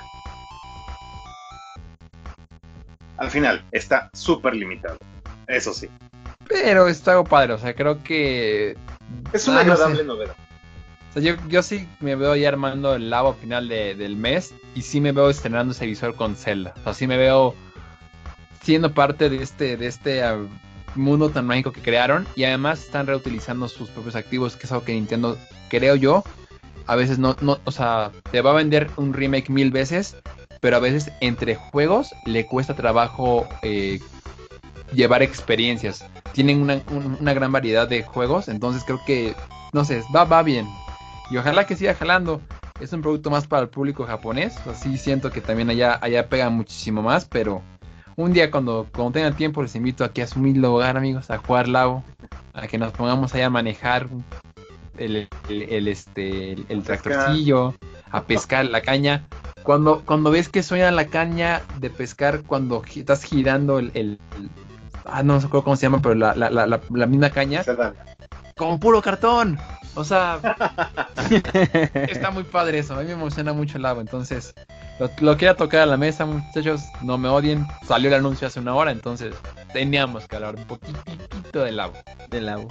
Al final está súper limitado, eso sí. Pero está algo padre, o sea, creo que... Es una Ah, no agradable sé. novedad. O sea, yo, yo sí me veo ya armando el Labo a final de, del mes y sí me veo estrenando ese visor con Zelda. O sea, sí me veo siendo parte de este, de este uh, mundo tan mágico que crearon y además están reutilizando sus propios activos, que es algo que Nintendo, creo yo, a veces no, no, o sea, te va a vender un remake mil veces, pero a veces entre juegos le cuesta trabajo eh, llevar experiencias. Tienen una, un, una gran variedad de juegos, entonces creo que, no sé, va, va bien. Y ojalá que siga jalando. Es un producto más para el público japonés. Así siento que también allá, allá pega muchísimo más, pero un día cuando, cuando tengan tiempo les invito aquí a su humilde hogar, amigos, a jugar Labo, a que nos pongamos allá a manejar el, el, el, este, el, el tractorcillo, a pescar la caña. Cuando, cuando ves que suena la caña de pescar, cuando gi- estás girando el, el, el- ah, no sé cómo se llama, pero la, la, la, la, la misma caña, con puro cartón. O sea, está muy padre eso. A mí me emociona mucho el Labo. Entonces, lo, lo quería tocar a la mesa, muchachos. No me odien. Salió el anuncio hace una hora, entonces teníamos que hablar un poquitito del Labo. Del Labo.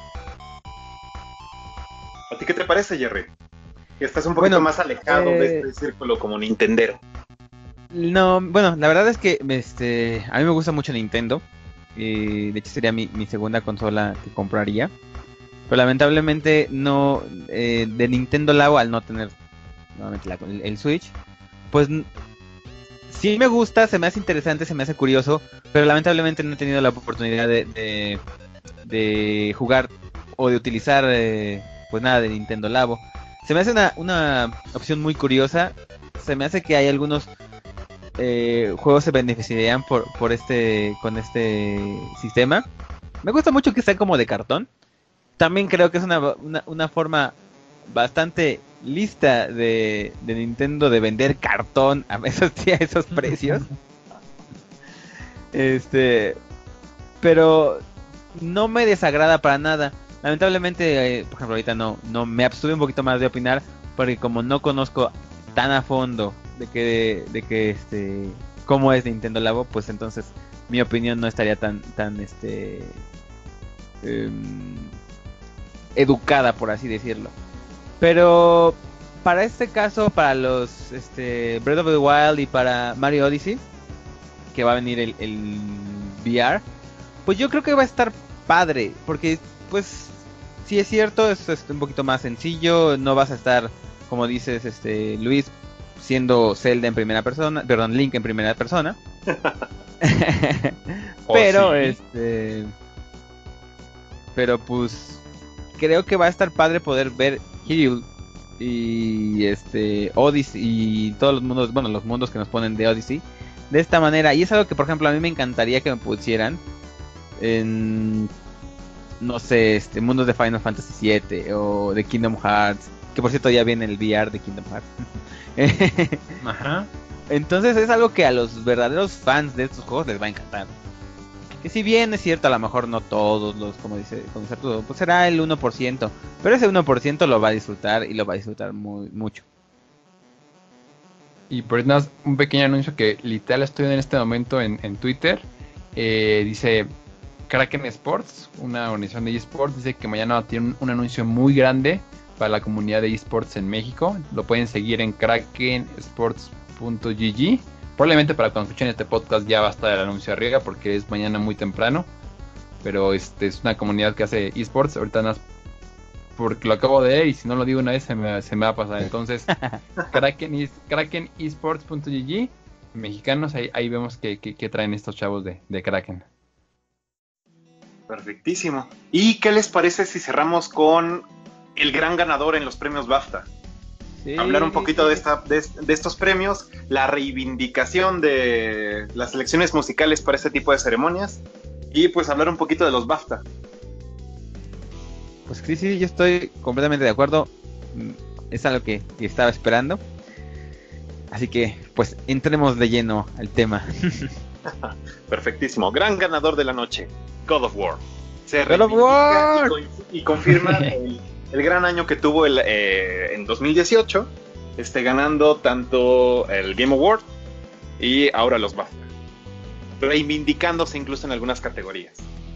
¿A ti qué te parece, Jerry? Que estás un poquito Bueno, más alejado eh, de este círculo como Nintendero. No, bueno, la verdad es que este, a mí me gusta mucho Nintendo. Eh, de hecho sería mi, mi segunda consola que compraría. Pero lamentablemente no, eh, de Nintendo Labo, al no tener nuevamente la- el, el Switch, pues n- sí me gusta, se me hace interesante, se me hace curioso, pero lamentablemente no he tenido la oportunidad de, de, de jugar o de utilizar eh, pues nada de Nintendo Labo. Se me hace una, una opción muy curiosa, se me hace que hay algunos eh, juegos se beneficiarían por, por este, con este sistema. Me gusta mucho que sea como de cartón. También creo que es una, una, una forma bastante lista de, de Nintendo de vender cartón a esos, sí, a esos precios. Este, pero no me desagrada para nada. Lamentablemente, eh, por ejemplo, ahorita no, no me abstuve un poquito más de opinar porque como no conozco tan a fondo de que, de que este, cómo es Nintendo Labo, pues entonces mi opinión no estaría tan, tan, este, em, educada, por así decirlo. Pero para este caso, para los este, Breath of the Wild y para Mario Odyssey, que va a venir el, el V R, pues yo creo que va a estar padre, porque pues sí es cierto, es, es un poquito más sencillo, no vas a estar, como dices, este Luis, siendo Zelda en primera persona, perdón, Link en primera persona. Pero Oh, sí. este pero pues creo que va a estar padre poder ver Hyrule y este Odyssey y todos los mundos, bueno, los mundos que nos ponen de Odyssey de esta manera. Y es algo que, por ejemplo, a mí me encantaría que me pusieran en, no sé, este mundos de Final Fantasy siete o de Kingdom Hearts, que por cierto ya viene el V R de Kingdom Hearts. Ajá. Entonces es algo que a los verdaderos fans de estos juegos les va a encantar. Que si bien es cierto, a lo mejor no todos los, como dice, como dice Arturo, pues será el uno por ciento. Pero ese uno por ciento lo va a disfrutar y lo va a disfrutar muy mucho. Y por nada, más, un pequeño anuncio que literal estoy en este momento en, en Twitter. Eh, dice Kraken Sports, una organización de eSports, dice que mañana tiene un, un anuncio muy grande para la comunidad de eSports en México. Lo pueden seguir en kraken sports punto g g. Probablemente para cuando escuchen este podcast ya va a estar el anuncio arriba porque es mañana muy temprano. Pero este es una comunidad que hace eSports. Ahorita nada más porque lo acabo de ver y si no lo digo una vez se me, se me va a pasar. Entonces, Kraken, is, kraken esports punto g g, mexicanos, ahí, ahí vemos que, que, que traen estos chavos de, de Kraken. Perfectísimo. ¿Y qué les parece si cerramos con el gran ganador en los premios BAFTA? Sí. Hablar un poquito de, esta, de, de estos premios, la reivindicación de las selecciones musicales para este tipo de ceremonias y pues hablar un poquito de los BAFTA. Pues sí, sí, yo estoy completamente de acuerdo. Es algo que, que estaba esperando. Así que, pues, entremos de lleno al tema. Perfectísimo. Gran ganador de la noche, God of War. Se God of War. Y, y confirma el, el gran año que tuvo el, eh, en dos mil dieciocho, este, ganando tanto el Game Award y ahora los BAFTA. Reivindicándose incluso en algunas categorías.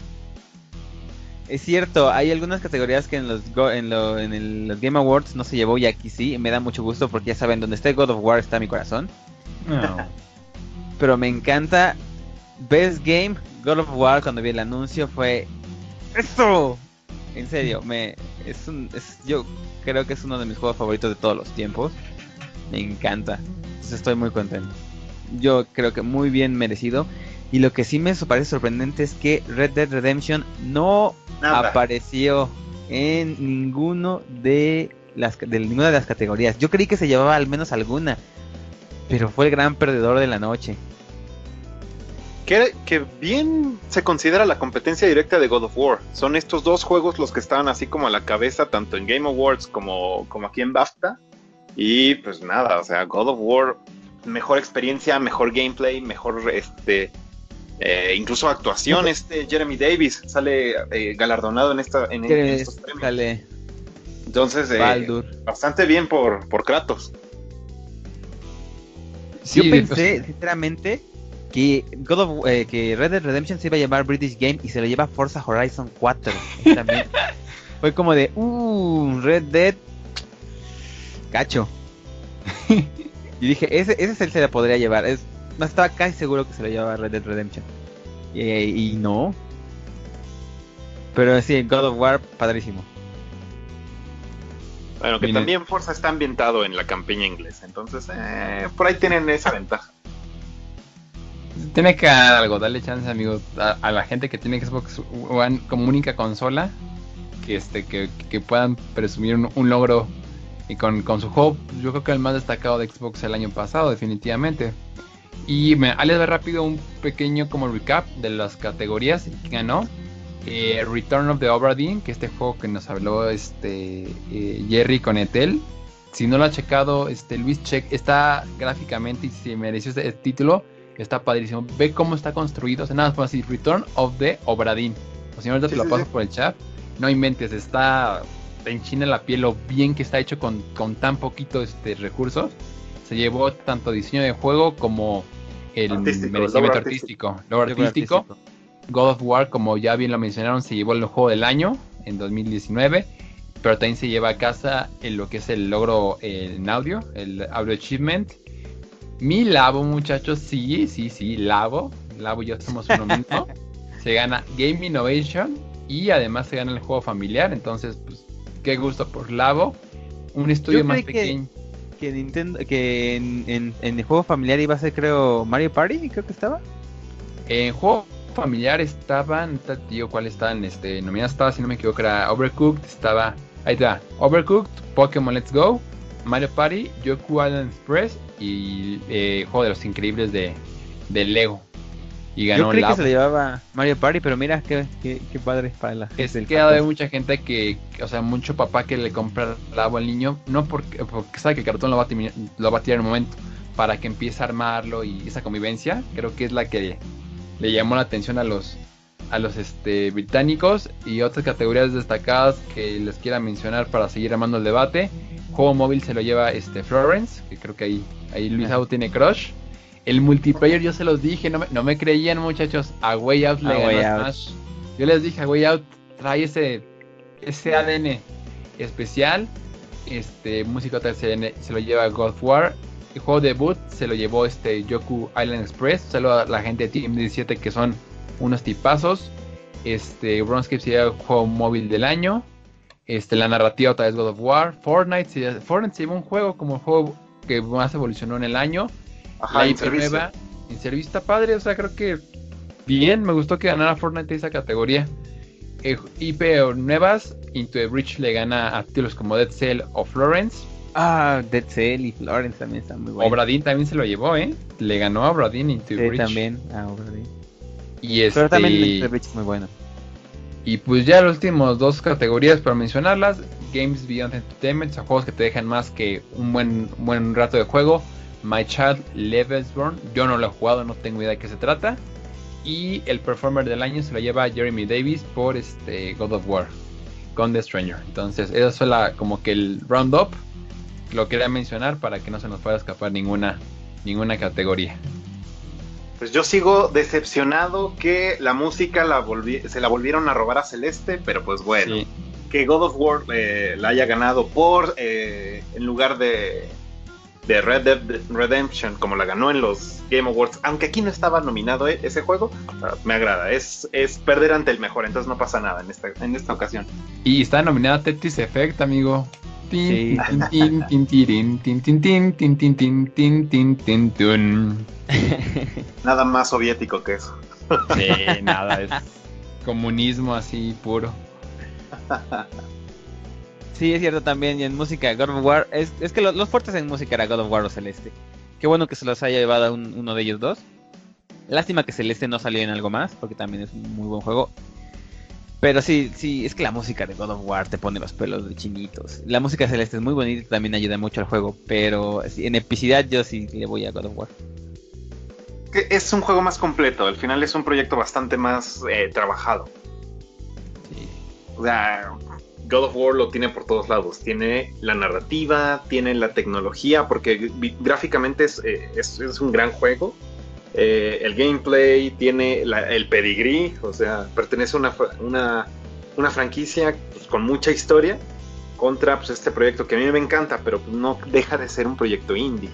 Es cierto, hay algunas categorías que en los go, en, lo, en el, los Game Awards no se llevó y aquí sí, me da mucho gusto porque ya saben, donde esté God of War está mi corazón. No. Pero me encanta Best Game, God of War, cuando vi el anuncio fue ¡eso! En serio, me es un es, yo creo que es uno de mis juegos favoritos de todos los tiempos. Me encanta. Entonces estoy muy contento. Yo creo que muy bien merecido. Y lo que sí me parece sorprendente es que Red Dead Redemption no Nada. apareció en ninguno de las de ninguna de las categorías. Yo creí que se llevaba al menos alguna, pero fue el gran perdedor de la noche. Que, que bien se considera la competencia directa de God of War. Son estos dos juegos los que estaban así como a la cabeza, tanto en Game Awards como, como aquí en BAFTA. Y pues nada, o sea, God of War, mejor experiencia, mejor gameplay, mejor este... Eh, incluso actuación, este Jeremy Davis sale eh, galardonado en esta en, en estos premios. Sale. Entonces, eh, bastante bien por, por Kratos. Sí, yo pensé, pues, sinceramente, que God of, eh, que Red Dead Redemption se iba a llamar British Game y se lo lleva Forza Horizon cuatro. También. Fue como de, uh, Red Dead, cacho. Y dije, ese, ese se la podría llevar. Es, no estaba casi seguro que se lo llevaba Red Dead Redemption. Y, y no. Pero sí, God of War, padrísimo. Bueno, que Viene- también Forza está ambientado en la campiña inglesa, entonces eh, por ahí tienen esa ventaja. Tiene que dar algo, dale chance, amigo, a, a la gente que tiene Xbox One como única consola, que este que, que puedan presumir un, un logro y con, con su juego, yo creo que el más destacado de Xbox el año pasado, definitivamente. Y me, ahí les va rápido un pequeño como recap de las categorías que ganó. Eh, Return of the Obra Dinn, que este juego que nos habló este eh, Jerry con Etel. Si no lo ha checado, este Luis, check, está gráficamente y si mereció este título, está padrísimo. Ve cómo está construido, o sea, nada más así, Return of the Obra Dinn. O si no, ahorita Sí, te lo sí, paso sí. por el chat. No inventes, está te enchina la piel lo bien que está hecho con, con tan poquito este, recursos. Se llevó tanto diseño de juego como el Artístico, el merecimiento logro artístico. Logro Logro artístico. artístico. God of War, como ya bien lo mencionaron, se llevó el juego del año en dos mil diecinueve. Pero también se lleva a casa en lo que es el logro eh, en audio, el Audio Achievement. Mi Labo, muchachos, sí, sí, sí, Labo. Labo y yo somos uno mismo. Se gana Game Innovation y además se gana el juego familiar. Entonces, pues, qué gusto por Labo. Un estudio Yo más creí que- pequeño. Que Nintendo, que en, en, en el juego familiar iba a ser, creo, Mario Party, creo que estaba. En juego familiar estaban, ta- tío, ¿cuál estaban? Este, nominadas estaba, si no me equivoco, era Overcooked, estaba, ahí está, Overcooked, Pokémon Let's Go, Mario Party, Yoku Island Express y eh, Juego de los Increíbles de, de Lego. Y ganó Yo creí que Labo. se lo llevaba Mario Party, pero mira qué, qué, qué padre para la gente Es del que hay cartón. mucha gente que, que, o sea, mucho papá que le compra Labo al niño, no porque, porque sabe que el cartón lo va, a timi- lo va a tirar en un momento, para que empiece a armarlo y esa convivencia, creo que es la que le llamó la atención a los a los este, británicos. Y otras categorías destacadas que les quiera mencionar para seguir armando el debate. Juego móvil se lo lleva este Florence, que creo que ahí, ahí Luis Ajá. Au tiene crush. El multiplayer yo se los dije, no me, no me creían, muchachos. A Way Out le A ganó Way a Out. Smash. Yo les dije, a Way Out trae ese ese A D N especial. Este música otra se, se lo lleva God of War. El juego debut se lo llevó este Yoku Island Express. Saludo a la gente de Team diecisiete que son unos tipazos. Este Bronscape se lleva el juego móvil del año. Este la narrativa otra vez God of War. Fortnite se, Fortnite se llevó un juego como el juego que más evolucionó en el año. Ajá, La en I P servicio. nueva en servicio está padre, o sea, creo que bien, me gustó que ganara Fortnite esa categoría. Eh, I P nuevas, Into the Breach le gana a títulos como Dead Cell o Florence. Ah, Dead Cell y Florence también están muy buenos. Obradin también se lo llevó, ¿eh? Le ganó a Obradin Into the Sí, Breach. también. Ah, Obradin. Y este, Pero también The Breach es muy bueno. y pues ya las últimas dos categorías para mencionarlas, Games Beyond Entertainment, son juegos que te dejan más que un buen, un buen rato de juego. My Child Lives Born, yo no lo he jugado, no tengo idea de qué se trata. Y el Performer del año se lo lleva Jeremy Davis por este God of War con The Stranger. Entonces, eso fue la, como que el roundup. Lo quería mencionar para que no se nos pueda escapar ninguna, ninguna categoría. Pues yo sigo decepcionado que la música la volvi- se la volvieron a robar a Celeste, pero pues bueno, Sí. que God of War eh, la haya ganado por eh, en lugar de, de Red Dead Redemption, como la ganó en los Game Awards, aunque aquí no estaba nominado eh, ese juego, ah, me agrada, es, es perder ante el mejor, entonces no pasa nada en esta, en esta ocasión. Y está nominada Tetris Effect, amigo. Sí. Tin, tin, tin, tirin, tin, tin, tin, tin, tin, tin, tin, tin, tin, tun. Nada más soviético que eso. Sí, nada, es comunismo así puro. Sí, es cierto también. Y en música, God of War. Es, es que lo- los fuertes en música era God of War o Celeste. Qué bueno que se los haya llevado un- uno de ellos dos. Lástima que Celeste no salió en algo más, porque también es un muy buen juego. Pero sí, sí, es que la música de God of War te pone los pelos de chinitos. La música Celeste es muy bonita y también ayuda mucho al juego. Pero sí, en epicidad yo sí le voy a God of War. Que es un juego más completo, al final es un proyecto bastante más eh, trabajado. Sí. O sea, God of War lo tiene por todos lados. Tiene la narrativa, tiene la tecnología, porque vi- gráficamente es, eh, es, es un gran juego. Eh, el gameplay, tiene la- el pedigrí, o sea, pertenece a una, fra- una, una franquicia pues, con mucha historia contra pues, este proyecto que a mí me encanta, pero no deja de ser un proyecto indie.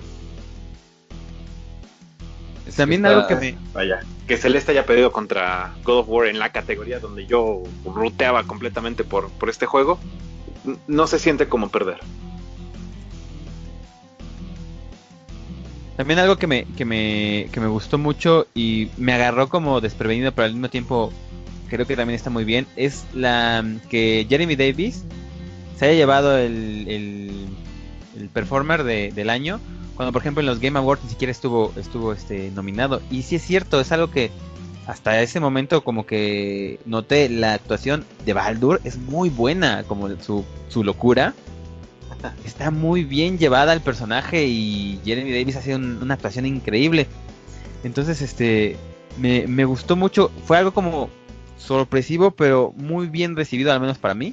Es También está- algo que me, Vaya, que Celeste haya perdido contra God of War en la categoría donde yo ruteaba completamente por, por este juego, no se siente como perder. También algo que me, que me, que me gustó mucho y me agarró como desprevenido, pero al mismo tiempo creo que también está muy bien, es la que Jeremy Davis se haya llevado el, el, el performer de, del año, cuando por ejemplo en los Game Awards ni siquiera estuvo, estuvo este, nominado. Y sí es cierto, es algo que hasta ese momento como que noté, la actuación de Baldur es muy buena, como su, su locura. Está muy bien llevada el personaje y Jeremy Davis hace un, una actuación increíble. Entonces, este, me, me gustó mucho. Fue algo como sorpresivo, pero muy bien recibido, al menos para mí.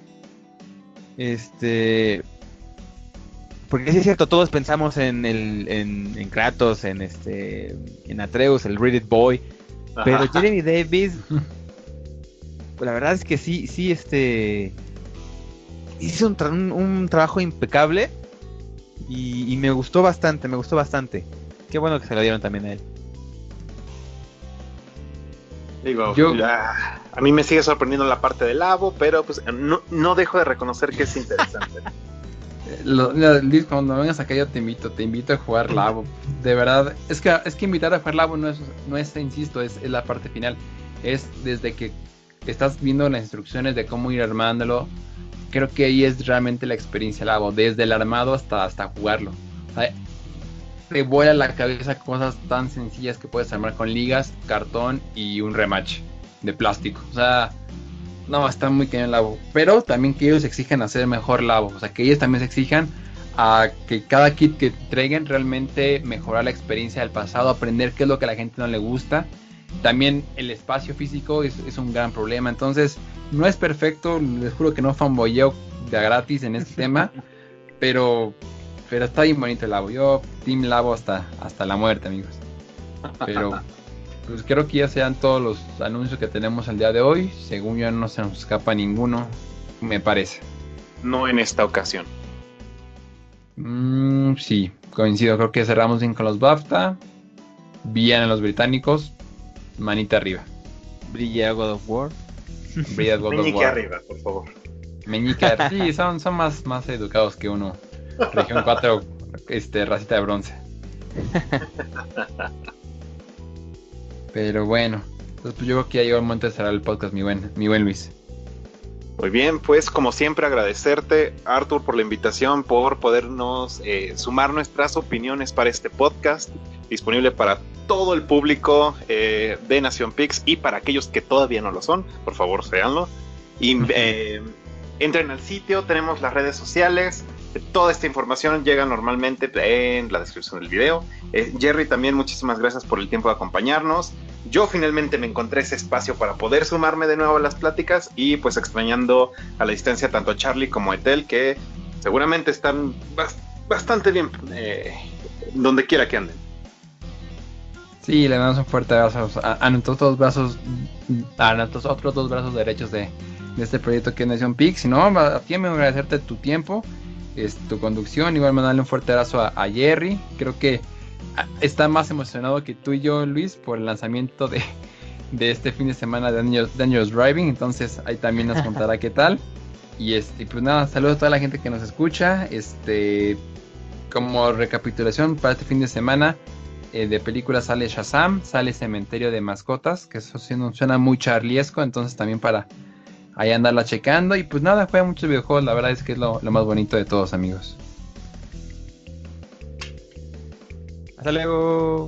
Este, porque sí es cierto, todos pensamos en el, en, en Kratos, en este, en Atreus, el Reddit Boy, pero Jeremy Davis, pues la verdad es que sí, sí, este. Hizo un, tra- un, un trabajo impecable y, y me gustó bastante, me gustó bastante. Qué bueno que se lo dieron también a él. Digo, Yo- ya, a mí me sigue sorprendiendo la parte del Labo, pero pues no, no dejo de reconocer que es interesante. Lo- lo- Luis, cuando vengas acá yo te invito, te invito a jugar Labo. De verdad, es que es que invitar a jugar Labo no es, no es, insisto, es, es la parte final. Es desde que estás viendo las instrucciones de cómo ir armándolo. Creo que ahí es realmente la experiencia Labo, desde el armado hasta, hasta jugarlo. O sea, te vuela la cabeza cosas tan sencillas que puedes armar con ligas, cartón y un rematch de plástico. O sea, no, está muy cañón Labo. Pero también que ellos exigen hacer mejor Labo. O sea, que ellos también se exijan a que cada kit que traigan realmente mejorar la experiencia del pasado, aprender qué es lo que a la gente no le gusta. También el espacio físico es, es un gran problema. Entonces, no es perfecto. Les juro que no fanboyeo de a gratis en este tema. Pero, pero está bien bonito el Labo. Yo, Team Labo hasta, hasta la muerte, amigos. Pero pues creo que ya sean todos los anuncios que tenemos el día de hoy. Según yo no se nos escapa ninguno, me parece. No en esta ocasión. Mm, sí, coincido. Creo que cerramos bien con los BAFTA. Bien en los británicos. Manita arriba. Brilla God of War. Brilla God of Meñique War. arriba, por favor. Meñique arriba. Sí, son, son más, más educados que uno. Región cuatro, este, racita de bronce. Pero bueno, entonces pues yo creo que ya llegó el momento de cerrar el podcast, mi buen, mi buen Luis. Muy bien, pues como siempre agradecerte, Arthur, por la invitación, por podernos eh, sumar nuestras opiniones para este podcast, disponible para todo el público eh, de Nación Pix y para aquellos que todavía no lo son, por favor, séanlo. Y eh, entren al sitio, tenemos las redes sociales, toda esta información llega normalmente en la descripción del video. Eh, Jerry, también muchísimas gracias por el tiempo de acompañarnos. Yo finalmente me encontré ese espacio para poder sumarme de nuevo a las pláticas y pues extrañando a la distancia tanto a Charlie como a Etel, que seguramente están bast- bastante bien eh, donde quiera que anden. Sí, le damos un fuerte abrazo a, a nuestros dos brazos, a nuestros otros dos brazos derechos de, de este proyecto que es Nación Pix. Y no, a ti me voy a agradecerte tu tiempo, es, tu conducción, igual mandarle un fuerte abrazo a, a Jerry. Creo que está más emocionado que tú y yo, Luis, por el lanzamiento de, de este fin de semana de Dangerous, Dangerous Driving. Entonces ahí también nos contará qué tal. Y este, pues nada, saludos a toda la gente que nos escucha. Este, como recapitulación para este fin de semana eh, de películas sale Shazam, sale Cementerio de Mascotas, que eso sí nos suena muy charliesco, entonces también para ahí andarla checando. Y pues nada, juega muchos videojuegos, la verdad es que es lo, lo más bonito de todos, amigos. Hasta luego.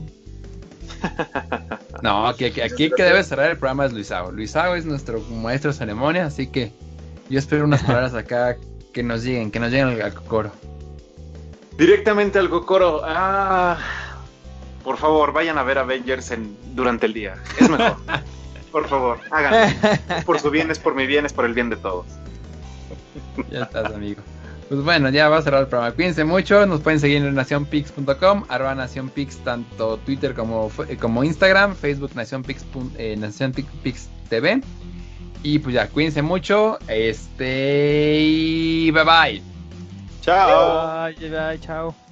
No, aquí, aquí, aquí que debe cerrar el programa es Luisao. Luisao es nuestro maestro de ceremonia, así que yo espero unas palabras acá que nos lleguen, que nos lleguen al, al coro. Directamente al Gokoro. Ah, por favor, vayan a ver Avengers en, durante el día. Es mejor. Por favor, háganlo. Es por su bien, es por mi bien, es por el bien de todos. Ya estás, amigo. Pues bueno, ya va a cerrar el programa. Cuídense mucho, nos pueden seguir en nación pix punto com, arroba nacionpix, tanto Twitter como, como Instagram, Facebook nacionpix, eh, nacionpix T V. Y pues ya, cuídense mucho. Este y bye bye. Chao. Bye, bye, chao.